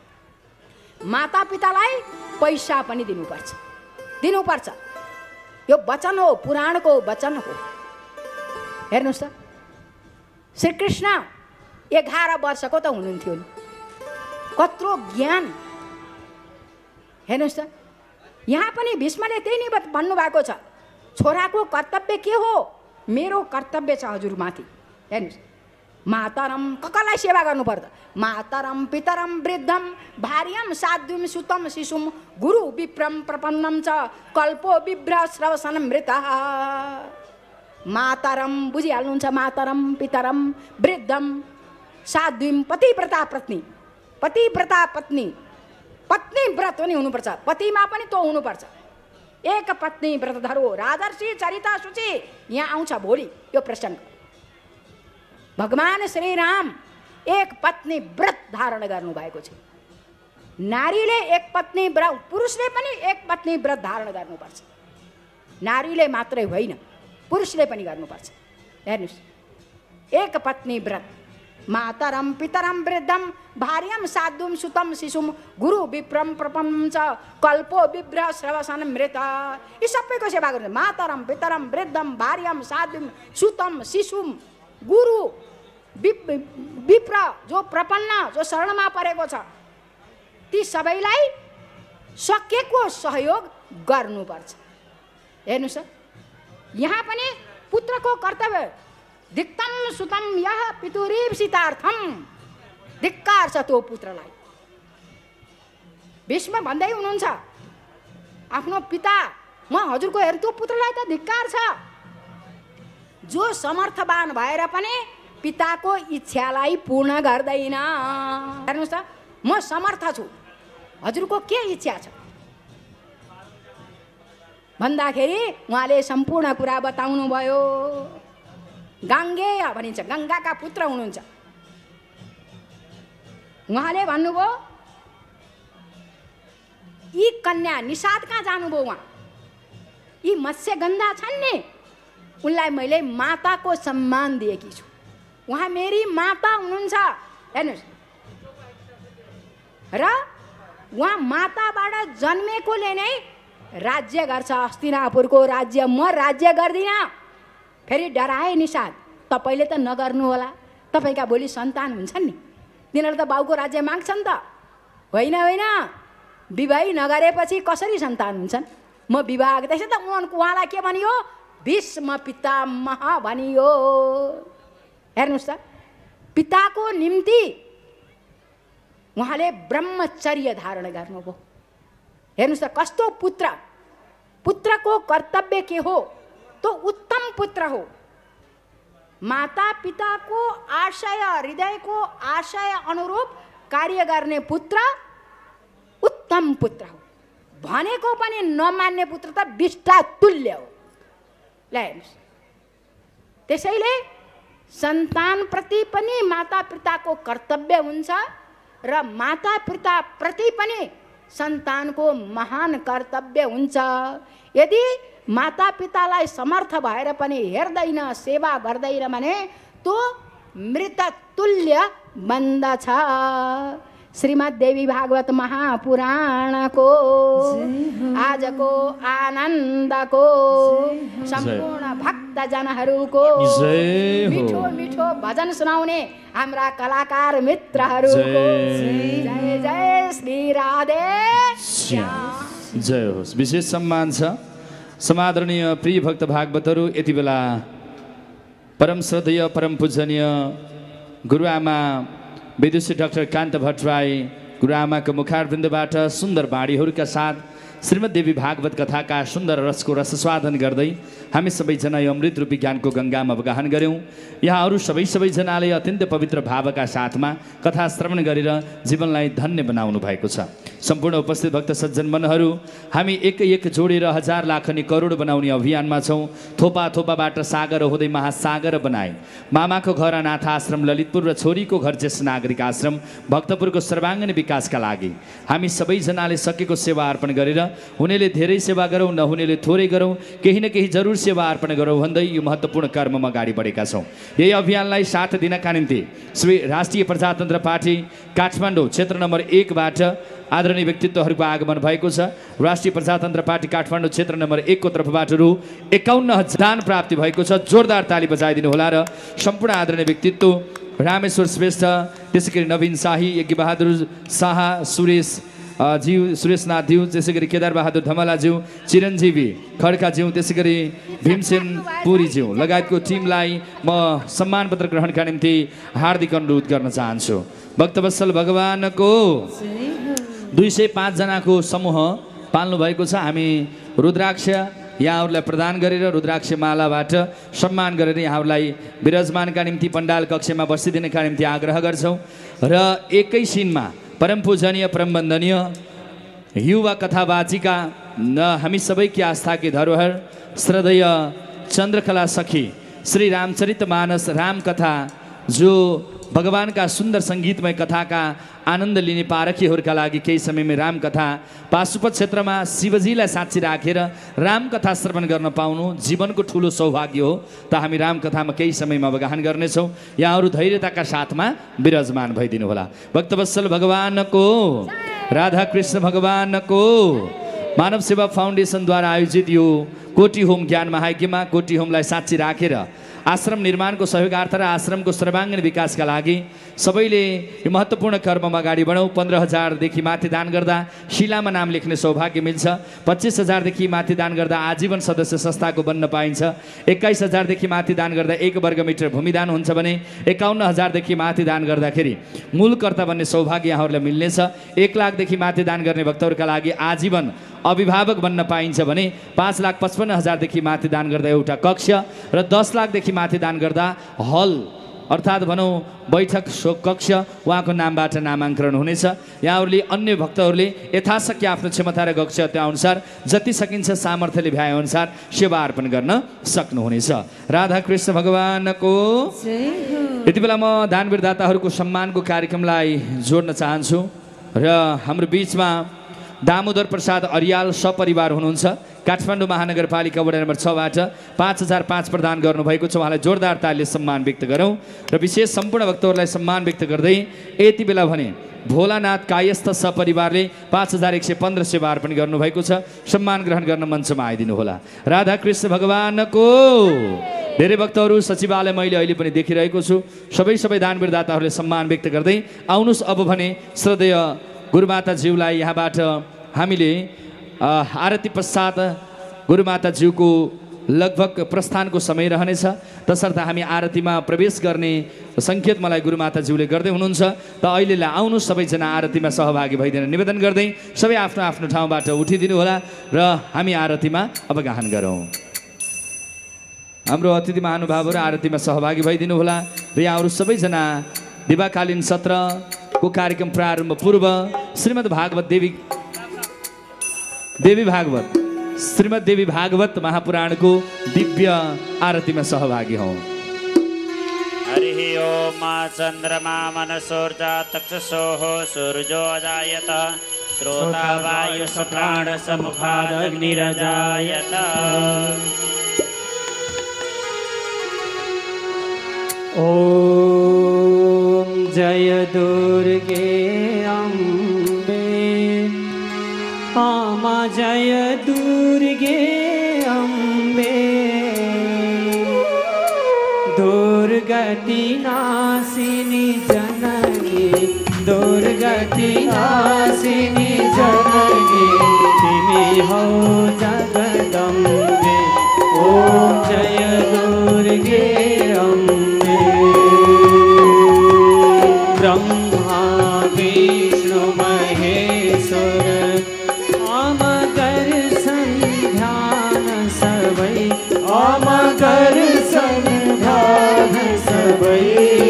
माता पितालाई पैसा पनि दिनुपर्छ, दिनुपर्छ। यो वचन हो, पुराणको वचन हो। हेर्नुहोस् त, श्रीकृष्ण एघार वर्षको त हुनुहुन्थ्यो नि, कत्रो ज्ञान। हेर्नुहोस् त, यहाँ पनि भीष्मले त्यही नै भन्नुभएको छ, छोराको कर्तव्य के हो? मेरो कर्तव्य छ हजुरमाथि। हेर्नुहोस्, मातरम कसलाई सेवा गर्नु पर्छ? मातरम पितरम वृद्धम भार्यां साध्वीं सुतं शिशुं गुरु विप्रं प्रपन्नं च कल्पो बिभ्र श्रवसन मृतः। मातरम बुझिहाल्नुहुन्छ, मातरम पितरम वृद्धम साध्वीं पतिव्रता पत्नी, पतिव्रता पत्नी, पत्नी व्रत पनि हुनुपर्छ, पतिमा पनि तो हुनुपर्छ। एक पत्नी व्रत धरो राजर्षि चरिता सूची यहाँ आउँछ भोलि यो प्रसङ्ग। भगवान श्री राम एक पत्नी व्रत धारण गर्नु भएको छ। नारीले एक पत्नी व्रत, पुरुषले पनि एक पत्नी व्रत धारण गर्नुपर्छ। नारीले मात्रै होइन, पुरुषले पनि गर्नुपर्छ। हेर्नुहोस्, एक पत्नी व्रत, मातरम पितरम वृद्धम भार्यां साध्वीं सुतं शिशुं गुरु विप्रं प्रपन्नं च कल्पो बिभ्र श्रवसन मृत। यी सबैको सेवा गर्नु। मातरम पितरम वृद्धम भार्यां साध्वीं सुतं शिशुं गुरु विप्र, जो प्रपन्न, जो शरणमा परेको छ, ती सबैलाई सकेको सहयोग गर्नुपर्छ। हेर्नुहोस्, यहाँ पनि पुत्रको कर्तव्य, धिक्तम सुतम यह पितुरीप्सितार्थम, धिक्कार छ त्यो पुत्रलाई। भीष्म भन्दै हुनुहुन्छ, आफ्नो पिता, म हजुरको हेर्नु, त्यो पुत्रलाई त धिक्कार छ, जो समर्थवान भएर पनि पिताको इच्छालाई पूर्ण गर्दैन। हेर्नुहोस् त, म समर्थ छु, हजुरको के इच्छा छ भन्दाखेरि उहाँले सम्पूर्ण कुरा बताउनु भयो। गाङ्गेय भनिन्छ, गङ्गाका पुत्र हुनुहुन्छ। उहाँले भन्नुभयो, यी कन्या निषाद कहाँ जानुभयो? उहाँ यी मत्स्यगन्धा छन् नि, उनलाई मैले माताको सम्मान दिएकी छु। उहाँ मेरी माता हुनुहुन्छ, हेर्नुहोस् र उहाँ माताबाट जन्मेकोले नै राज्य गर्छ। हस्तिनापुरको राज्य म राज्य गर्दिनँ। फेरि डराए निषाद, तपाईँले त नगर्नु होला, तपाईँका भोलि सन्तान हुन्छन् नि, तिनीहरू त बाउको राज्य माग्छन् त। होइन होइन, विवाह नगरेपछि कसरी सन्तान हुन्छन्? म विवाह त्यसै त उहाँलाई के भनियो? भीष्म पितामह भनियो। हेर्नुहोस् त, पिताको निम्ति उहाँले ब्रह्मचर्य धारण गर्नुभयो। हेर्नुहोस् त कस्तो पुत्र, पुत्रको कर्तव्य के हो? तो उत्तम पुत्र हो। माता पिताको आशय, हृदयको आशय अनुरूप कार्य गर्ने पुत्र उत्तम पुत्र हो। भनेको पनि नमान्ने पुत्र त विष्टा तुल्य हो। ल हेर्नुहोस्, त्यसैले सन्तानप्रति पनि माता पिताको कर्तव्य हुन्छ र माता पिता प्रति पनि सन्तानको महान कर्तव्य हुन्छ। यदि माता पितालाई समर्थ भएर पनि हेर्दैन, सेवा गर्दैन भने तो मृत तुल्य बन्दछ। श्रीमद् देवी भागवत महापुराणको आजको आनन्दको सम्पूर्ण भक्तजनहरूको मिठो मिठो भजन सुनाउने हाम्रा कलाकार मित्रहरूको जय जय श्री राधे श्याम। जय होस्। विशेष सम्मान छ समादरणीय प्रिय भक्त भागवतहरू। यति बेला परम श्रद्धेय परम पूजनीय गुरुआमा विदुषी डाक्टर कान्त भट्टराई गुरुआमाको मुखारविन्दबाट सुन्दर बाणीहरूका साथ श्रीमद् देवी भागवत कथाका सुन्दर रसको रसस्वादन गर्दै हामी सबैजना यो अमृत रूपी ज्ञानको गङ्गामा अवगाहन गऱ्यौँ। यहाँहरू सबै सबैजनाले अत्यन्त पवित्र भावका साथमा कथा श्रवण गरेर जीवनलाई धन्य बनाउनु भएको छ। सम्पूर्ण उपस्थित भक्त सज्जन मनहरू, हामी एक एक जोडेर हजार लाख अनि करोड बनाउने अभियानमा छौँ। थोपा थोपाबाट सागर हुँदै महासागर बनाए। मामाको घर अनाथ आश्रम ललितपुर र छोरीको घर ज्येष्ठ नागरिक आश्रम भक्तपुरको सर्वाङ्गीण विकासका लागि हामी सबैजनाले सकेको सेवा अर्पण गरेर हुनेले धेरै सेवा गरौँ, नहुनेले थोरै गरौँ, केही न केही जरुर सेवा अर्पण गरौँ भन्दै यो महत्त्वपूर्ण कर्ममा अगाडि बढेका छौँ। यही अभियानलाई साथ दिनका निम्ति श्री राष्ट्रिय प्रजातन्त्र पार्टी काठमाडौँ क्षेत्र नम्बर एकबाट आदरणीय व्यक्तित्वहरूको आगमन भएको छ। राष्ट्रिय प्रजातन्त्र पार्टी काठमाडौँ क्षेत्र नम्बर एकको तर्फबाट रु एकाउन्न हजार प्राप्ति भएको छ। जोरदार ताली बजाइदिनु होला। र सम्पूर्ण आदरणीय व्यक्तित्व रामेश्वर श्रेष्ठ, त्यसै गरी नवीन शाही, यज्ञबहादुर शाह, सुरेश ज्यू, सुरेशनाथ ज्यू, त्यसै गरी केदार बहादुर धमलाज्यू, चिरञ्जीवी खड्काज्यू, त्यसै गरी भीमसेन पुरीज्यू लगायतको टिमलाई म सम्मान पत्र ग्रहणका निम्ति हार्दिक अनुरोध गर्न चाहन्छु। भक्तवत्सल भगवानको दुई सय पाँचजनाको समूह पाल्नु भएको छ। हामी रुद्राक्ष यहाँहरूलाई प्रदान गरेर रुद्राक्ष मालाबाट सम्मान गरेर यहाँहरूलाई विराजमानका निम्ति पण्डाल कक्षमा बसिदिनका निम्ति आग्रह गर्छौँ। र एकैछिनमा परम पूजनीय परम वन्दनीय युवा कथावाचिका न हामी सबैकी आस्थाकी धरोहर श्रद्धेय चन्द्रकला सखी श्री रामचरितमानस रामकथा, जो भगवानका सुन्दर सङ्गीतमय कथाका आनन्द लिने पारखीहरूका लागि केही समयमा रामकथा पाशुपत क्षेत्रमा शिवजीलाई साक्षी राखेर रामकथा श्रवण गर्न पाउनु जीवनको ठुलो सौभाग्य हो। त हामी रामकथामा केही समयमा अवगाहन गर्नेछौँ। यहाँहरू धैर्यताका साथमा विराजमान भइदिनु होला। भक्तवत्सल भगवानको, राधाकृष्ण भगवानको मानव सेवा फाउन्डेसनद्वारा आयोजित यो कोटी होम ज्ञान महायज्ञमा कोटी होमलाई साक्षी राखेर आश्रम निर्माणको सहयोगार्थ र आश्रमको सर्वाङ्गीण विकासका लागि सबैले यो महत्त्वपूर्ण कर्ममा अगाडि बढौँ। पन्ध्र हजारदेखि माथि दान गर्दा शिलामा नाम लेख्ने सौभाग्य मिल्छ। पच्चिस हजारदेखि माथि दान गर्दा आजीवन सदस्य संस्थाको बन्न पाइन्छ। एक्काइस हजारदेखि माथि दान गर्दा एक वर्ग मिटर भूमिदान हुन्छ भने एकाउन्न हजारदेखि माथि दान गर्दाखेरि मूलकर्ता बन्ने सौभाग्य यहाँहरूलाई मिल्नेछ। एक लाखदेखि माथि दान गर्ने भक्तहरूका लागि आजीवन अभिभावक बन्न पाइन्छ भने पाँच लाख पचपन्न हजारदेखि माथि दान गर्दा एउटा कक्ष र दस लाखदेखि माथि दान गर्दा हल अर्थात् भनौँ बैठक कक्ष उहाँको नामबाट नामाङ्करण हुनेछ। यहाँहरूले अन्य भक्तहरूले यथाशक्य आफ्नो क्षमता र गक्षता अनुसार जति सकिन्छ सामर्थ्यले भ्याएअनुसार सेवा अर्पण गर्न सक्नुहुनेछ। राधाकृष्ण भगवानको यति बेला म दानवीरदाताहरूको सम्मानको कार्यक्रमलाई जोड्न चाहन्छु र हाम्रो बिचमा दामोदर प्रसाद अरियाल सपरिवार हुनुहुन्छ काठमाडौँ महानगरपालिका वडा नम्बर छबाट पाँच हजार पाँच प्रदान गर्नुभएको छ। उहाँलाई जोरदार तालीले सम्मान व्यक्त गरौँ र विशेष सम्पूर्ण भक्तहरूलाई सम्मान व्यक्त गर्दै यति बेला भने भोलानाथ कायस्थ सपरिवारले पाँच हजार एक सय पन्ध्र सेवा अर्पण गर्नुभएको छ। सम्मान ग्रहण गर्न मञ्चमा आइदिनु होला। राधाकृष्ण भगवानको धेरै भक्तहरू सचिवालय मैले अहिले पनि देखिरहेको छु। सबै सबै दानवीरदाताहरूले सम्मान व्यक्त गर्दै आउनुहोस्। अब भने श्रद्धेय गुरुमाताज्यूलाई यहाँबाट हामीले आरती पश्चात गुरुमाताज्यूको लगभग प्रस्थानको समय रहनेछ, तसर्थ हामी आरतीमा प्रवेश गर्ने सङ्केत मलाई गुरुमाताज्यूले गर्दै हुनुहुन्छ। त अहिलेलाई आउनुहोस् सबैजना आरतीमा सहभागी भइदिन निवेदन गर्दै सबै आफ्नो आफ्नो ठाउँबाट उठिदिनु होला र हामी आरतीमा अब गाहन गरौँ। हाम्रो अतिथि महानुभावहरू आरतीमा सहभागी भइदिनु होला र यहाँहरू सबैजना दिवाकालीन सत्रको कार्यक्रम प्रारम्भ पूर्व श्रीमद् भागवत देवी देवी भागवत श्रीमद् देवी भागवत महापुराणको दिव्य आरतीमा सहभागी हौँ। हरि ओम चन्द्रमा मनसोर्जा तक्षसोः सूर्यो अजायत श्रोता वायु प्राण समुखादग्निरजायत। ओम जय दुर्गे अम्बे आमा जय दुर्गे अम्बे दुर्गति नाशिनी जननी दुर्गति नाशिनी जननी तिमी हौ जगदम्बे। ओम जय दुर्गे अम्बे ब्रह्मा विष्णु महेश्वर अमगर संध्यान सबै अमगर संध्यान सबै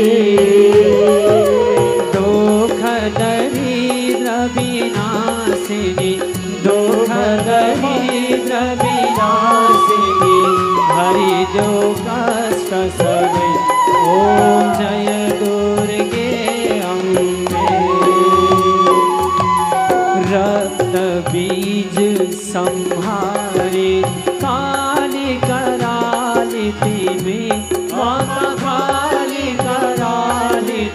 दुख दरिद्र विनाशिनी दुख दरिद्र विनाशिनी हरि दो कष्ट सबै। ओम जय दुर्गे अम्बे रक्त बीज संहारी काली कराली तिमी माता काली कराली।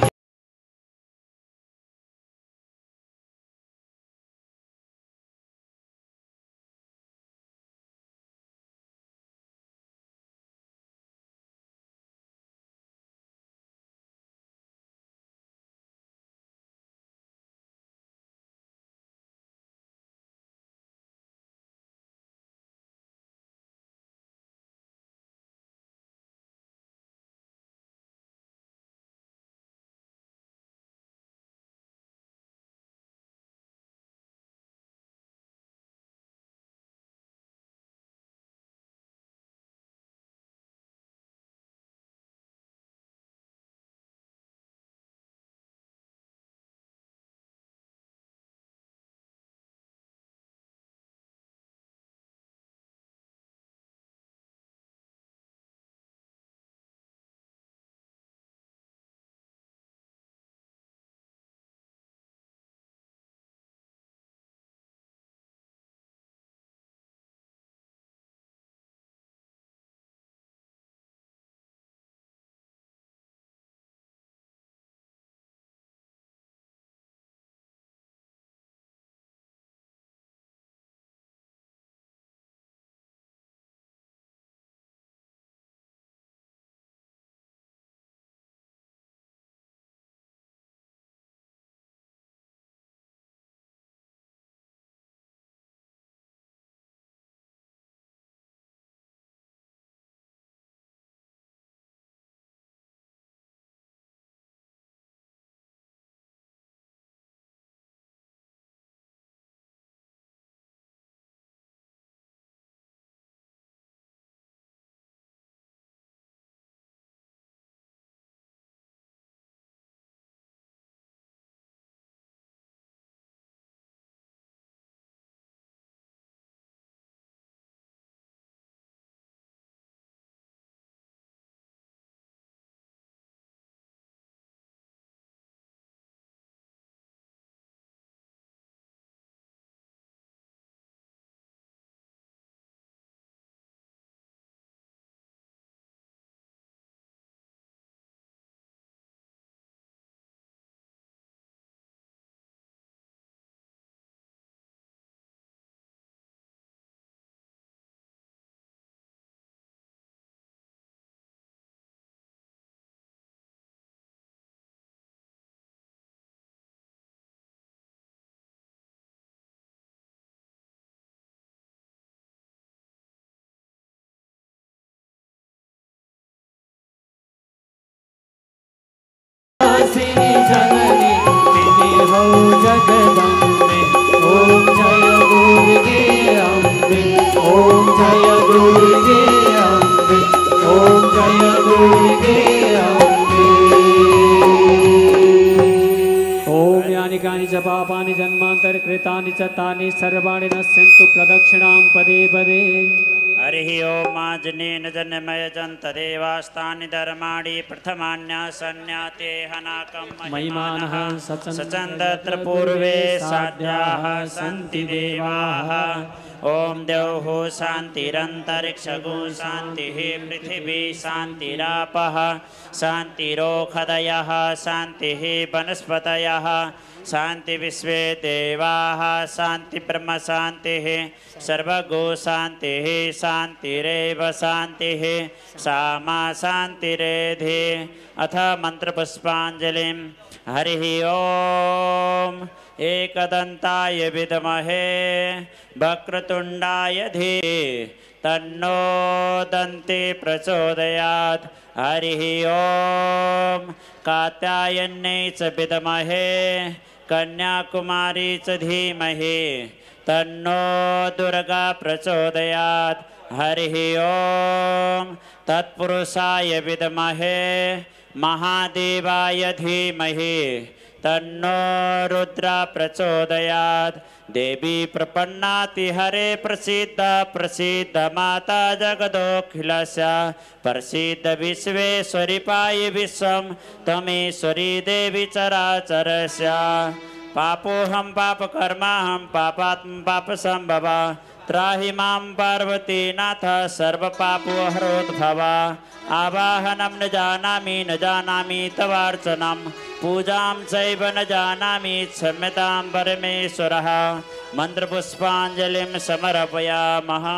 पापानि च तानि सर्वाणि नश्यन्तु प्रदक्षिणां पदे पदे। हरिः ओम् आजनेन जन्मय जन्तदेवास्तानि धर्माणि प्रथमान्यासन्याते हनाकं महिमानः सचन्दत्र पूर्वे साध्याः सन्ति देवाः। ॐ द्यौः शान्तिरन्तरिक्षगो शान्तिः पृथिवी शान्तिरापः शान्तिरोषधयः शान्तिः वनस्पतयः शान्ति विश्वे देवाः शान्ति ब्रह्म शान्तिः सर्वगो शान्तिः शान्तिरेव शान्तिः सामा शान्तिरेधि। अथ मन्त्रपुष्पाञ्जलिं। हरिः ओम् एकदन्ताय विद्महे वक्रतुण्डाय धीमहि तन्नो दन्ती प्रचोदयात्। हरिः ओम् कात्यायन्यै च विद्महे कन्याकुमारी च धीमहि तन्नो दुर्गा प्रचोदयात्। हरिः ओम् तत्पुरुषाय विद्महे महादेवाय धीमहि तन्नो रुद्रा प्रचोदयात्। देवी प्रपन्नाति हरे प्रसीद प्रसीद माता जगदोऽखिलस्य प्रसीद विश्वेश्वरी पाहि विश्वं त्वमेश्वरी देवी चराचरस्य। पापोऽहं पापकर्माहं पापात्म पापसम्भवा त्राहि मां पार्वती नाथ सर्वपापोहरोद्भव। आवाहनं न जानामि न जानामि तवार्चनं पूजां चैव न जानामि क्षम्यतां परमेश्वरः। मन्त्रपुष्पाञ्जलिं समर्पयामः।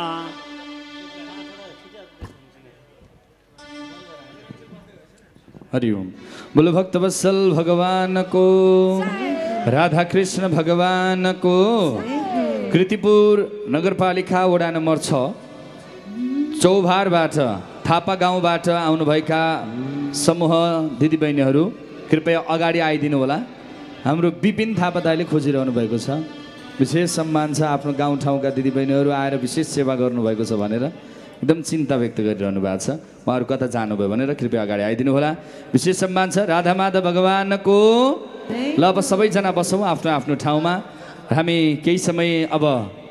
हरि ओम। बोलो भक्तवत्सल भगवान को, राधा कृष्ण भगवान को। कृतिपुर नगरपालिका वडा नम्बर छ चौभारबाट थापा गाउँबाट आउनुभएका समूह दिदीबहिनीहरू कृपया अगाडि आइदिनु होला। हाम्रो विपिन थापा दाइले खोजिरहनु भएको छ। विशेष सम्मान छ आफ्नो गाउँठाउँका दिदीबहिनीहरू आएर विशेष सेवा गर्नुभएको छ भनेर एकदम चिन्ता व्यक्त गरिरहनु भएको छ। उहाँहरू कता जानुभयो भनेर कृपया अगाडि आइदिनु होला। विशेष सम्मान छ राधा माधव भगवानको। ल अब सबैजना बसौँ आफ्नो आफ्नो ठाउँमा। हामी केही समय अब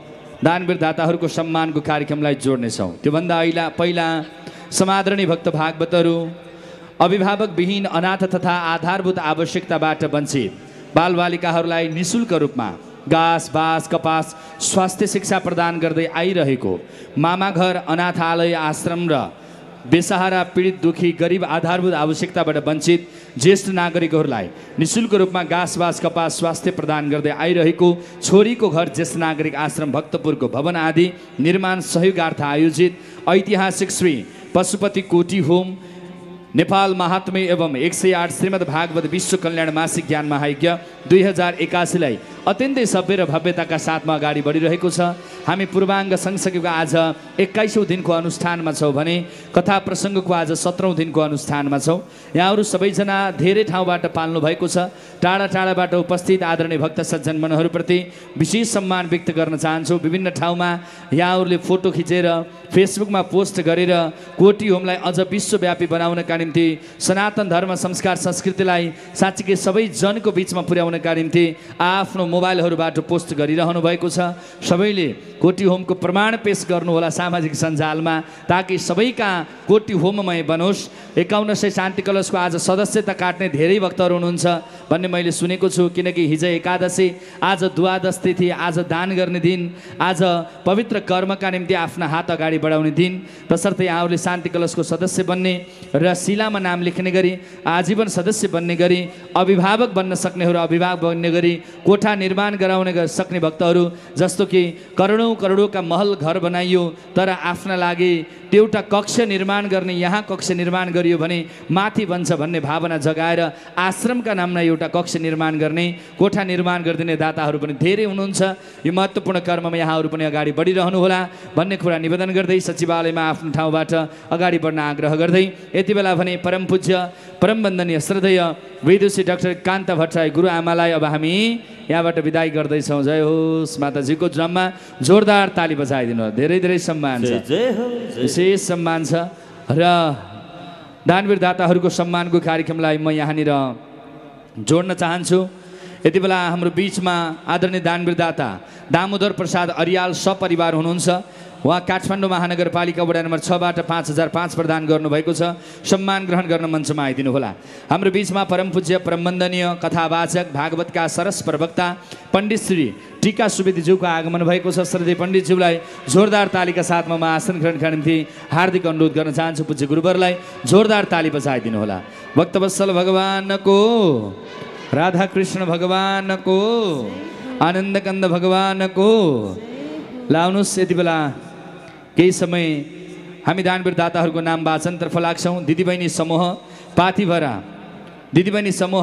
दानवीर दाताहरूको सम्मानको कार्यक्रमलाई जोड्नेछौँ। त्योभन्दा अहिले पहिला समादरणीय भक्त भागवतहरू, अभिभावकविहीन अनाथ तथा आधारभूत आवश्यकताबाट वञ्चित बालबालिकाहरूलाई निःशुल्क रूपमा घाँस बाँस कपास स्वास्थ्य शिक्षा प्रदान गर्दै आइरहेको मामा घर अनाथालय आश्रम र बेसहारा पीडित दुखी गरिब आधारभूत आवश्यकताबाट वञ्चित ज्येष्ठ नागरिकहरूलाई निःशुल्क रूपमा घाँस बाँस कपास स्वास्थ्य प्रदान गर्दै आइरहेको छोरीको घर ज्येष्ठ नागरिक आश्रम भक्तपुरको भवन आदि निर्माण सहयोगार्थ आयोजित ऐतिहासिक श्री पशुपति कोटी होम नेपाल महात्म्य एवं एक सय आठ श्रीमद् भागवत विश्व कल्याण मासिक ज्ञान महायज्ञ दुई हजार एकासीलाई अत्यन्तै सभ्य र भव्यताका साथमा अगाडि बढिरहेको छ। हामी पूर्वाङ्ग सँगसँगैको आज एक्काइसौँ दिनको अनुष्ठानमा छौँ भने कथा प्रसङ्गको आज सत्रौँ दिनको अनुष्ठानमा छौँ। यहाँहरू सबैजना धेरै ठाउँबाट पाल्नु भएको छ। टाढा टाढाबाट उपस्थित आदरणीय भक्त सज्जन मनहरूप्रति विशेष सम्मान व्यक्त गर्न चाहन्छु। विभिन्न ठाउँमा यहाँहरूले फोटो खिचेर फेसबुकमा पोस्ट गरेर कोटी होमलाई अझ विश्वव्यापी बनाउनका निम्ति सनातन धर्म संस्कार संस्कृतिलाई साँच्चीकै सबै जनको बिचमा पुर्याउनका निम्ति आफ्नो मोबाइलहरूबाट पोस्ट गरिरहनु भएको छ। सबैले कोटी होमको प्रमाण पेश गर्नुहोला सामाजिक सञ्जालमा ताकि सबैका कोटी होममय बनोस्। एकाउन्न सय शान्ति कलशको आज सदस्यता काट्ने धेरै भक्तहरू हुनुहुन्छ भन्ने मैले सुनेको छु। किनकि हिजो एकादशी, आज द्वादश तिथि, आज दान गर्ने दिन, आज पवित्र कर्मका निम्ति आफ्ना हात अगाडि बढाउने दिन। तसर्थ यहाँहरूले शान्ति कलशको सदस्य बन्ने र शिलामा नाम लेख्ने गरी आजीवन सदस्य बन्ने गरी अभिभावक बन्न सक्नेहरू अभिभावक बन्ने गरी कोठा निर्माण गराउने सक्ने भक्तहरू जस्तो कि करोडौँ करोडौँका महल घर बनाइयो तर आफ्ना लागि त्यो एउटा कक्ष निर्माण गर्ने, यहाँ कक्ष निर्माण गरियो भने माथि बन्छ भन्ने भावना जगाएर आश्रमका नाममा एउटा कक्ष निर्माण गर्ने, कोठा निर्माण गरिदिने दाताहरू पनि धेरै हुनुहुन्छ। यो महत्त्वपूर्ण कर्ममा यहाँहरू पनि अगाडि बढिरहनुहोला भन्ने कुरा निवेदन गर्दै सचिवालयमा आफ्नो ठाउँबाट अगाडि बढ्न आग्रह गर्दै यति बेला भने परम पूज्य परम वन्दनीय श्रद्धेय विदुषी डाक्टर कान्ता भट्टराई गुरुआमालाई अब हामी यहाँबाट विदाई गर्दैछौँ। जय होस् माताजीको जन्ममा जोरदार ताली बजाइदिनु। धेरै धेरै सम्मान छ, विशेष सम्मान छ र दानवीर दाताहरूको सम्मानको कार्यक्रमलाई म यहाँनिर जोड्न चाहन्छु। यति बेला हाम्रो बिचमा आदरणीय दानवीरदाता दामोदर प्रसाद अरियाल सपरिवार हुनुहुन्छ। उहाँ काठमाडौँ महानगरपालिका वडा नम्बर छबाट पाँच हजार पाँच प्रदान गर्नुभएको छ। सम्मान ग्रहण गर्न मञ्चमा आइदिनु होला। हाम्रो बिचमा परम पूज्य परमवन्दनीय कथावाचक भागवतका सरस प्रवक्ता पण्डित श्री टीका सुवेदीज्यूको आगमन भएको छ। श्रद्धेय पण्डितज्यूलाई जोरदार तालीका साथमा म आसन ग्रहणका निम्ति हार्दिक अनुरोध गर्न चाहन्छु। पूज्य गुरुवरलाई जोरदार ताली बजाइदिनु होला। भक्तवत्सल भगवानको, राधाकृष्ण भगवानको, आनन्दकन्द भगवानको लाउनुहोस्। यति बेला केही समय हामी दानवीरदाताहरूको नाम वाचनतर्फ लाग्छौँ। दिदीबहिनी समूह पाथिभरा दिदीबहिनी समूह,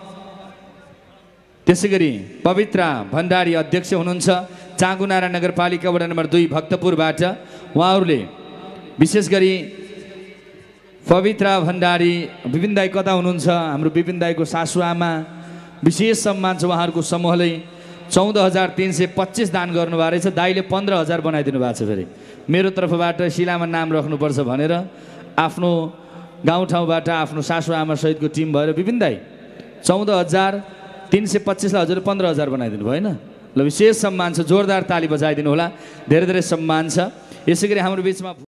त्यसै गरी पवित्रा भण्डारी अध्यक्ष हुनुहुन्छ चाँगुनारा नगरपालिका वडा नम्बर दुई भक्तपुरबाट। उहाँहरूले विशेष गरी पवित्रा भण्डारी विपिन दाई कता हुनुहुन्छ? हाम्रो विपिन दाईको सासुआमा विशेष सम्मान छ। उहाँहरूको समूहले चौध हजार तिन सय पच्चिस दान गर्नुभएको रहेछ। दाईले पन्ध्र हजार बनाइदिनु भएको छ। फेरि मेरो तर्फबाट शिलामा नाम राख्नुपर्छ भनेर आफ्नो गाउँठाउँबाट आफ्नो सासुआमा सहितको टिम भएर विपिन दाई चौध हजार तिन सय पच्चिसलाई हजुर पन्ध्र हजार बनाइदिनु भएन? ल विशेष सम्मान छ। जोरदार ताली बजाइदिनु होला। धेरै धेरै सम्मान छ। यसै गरी हाम्रो बिचमा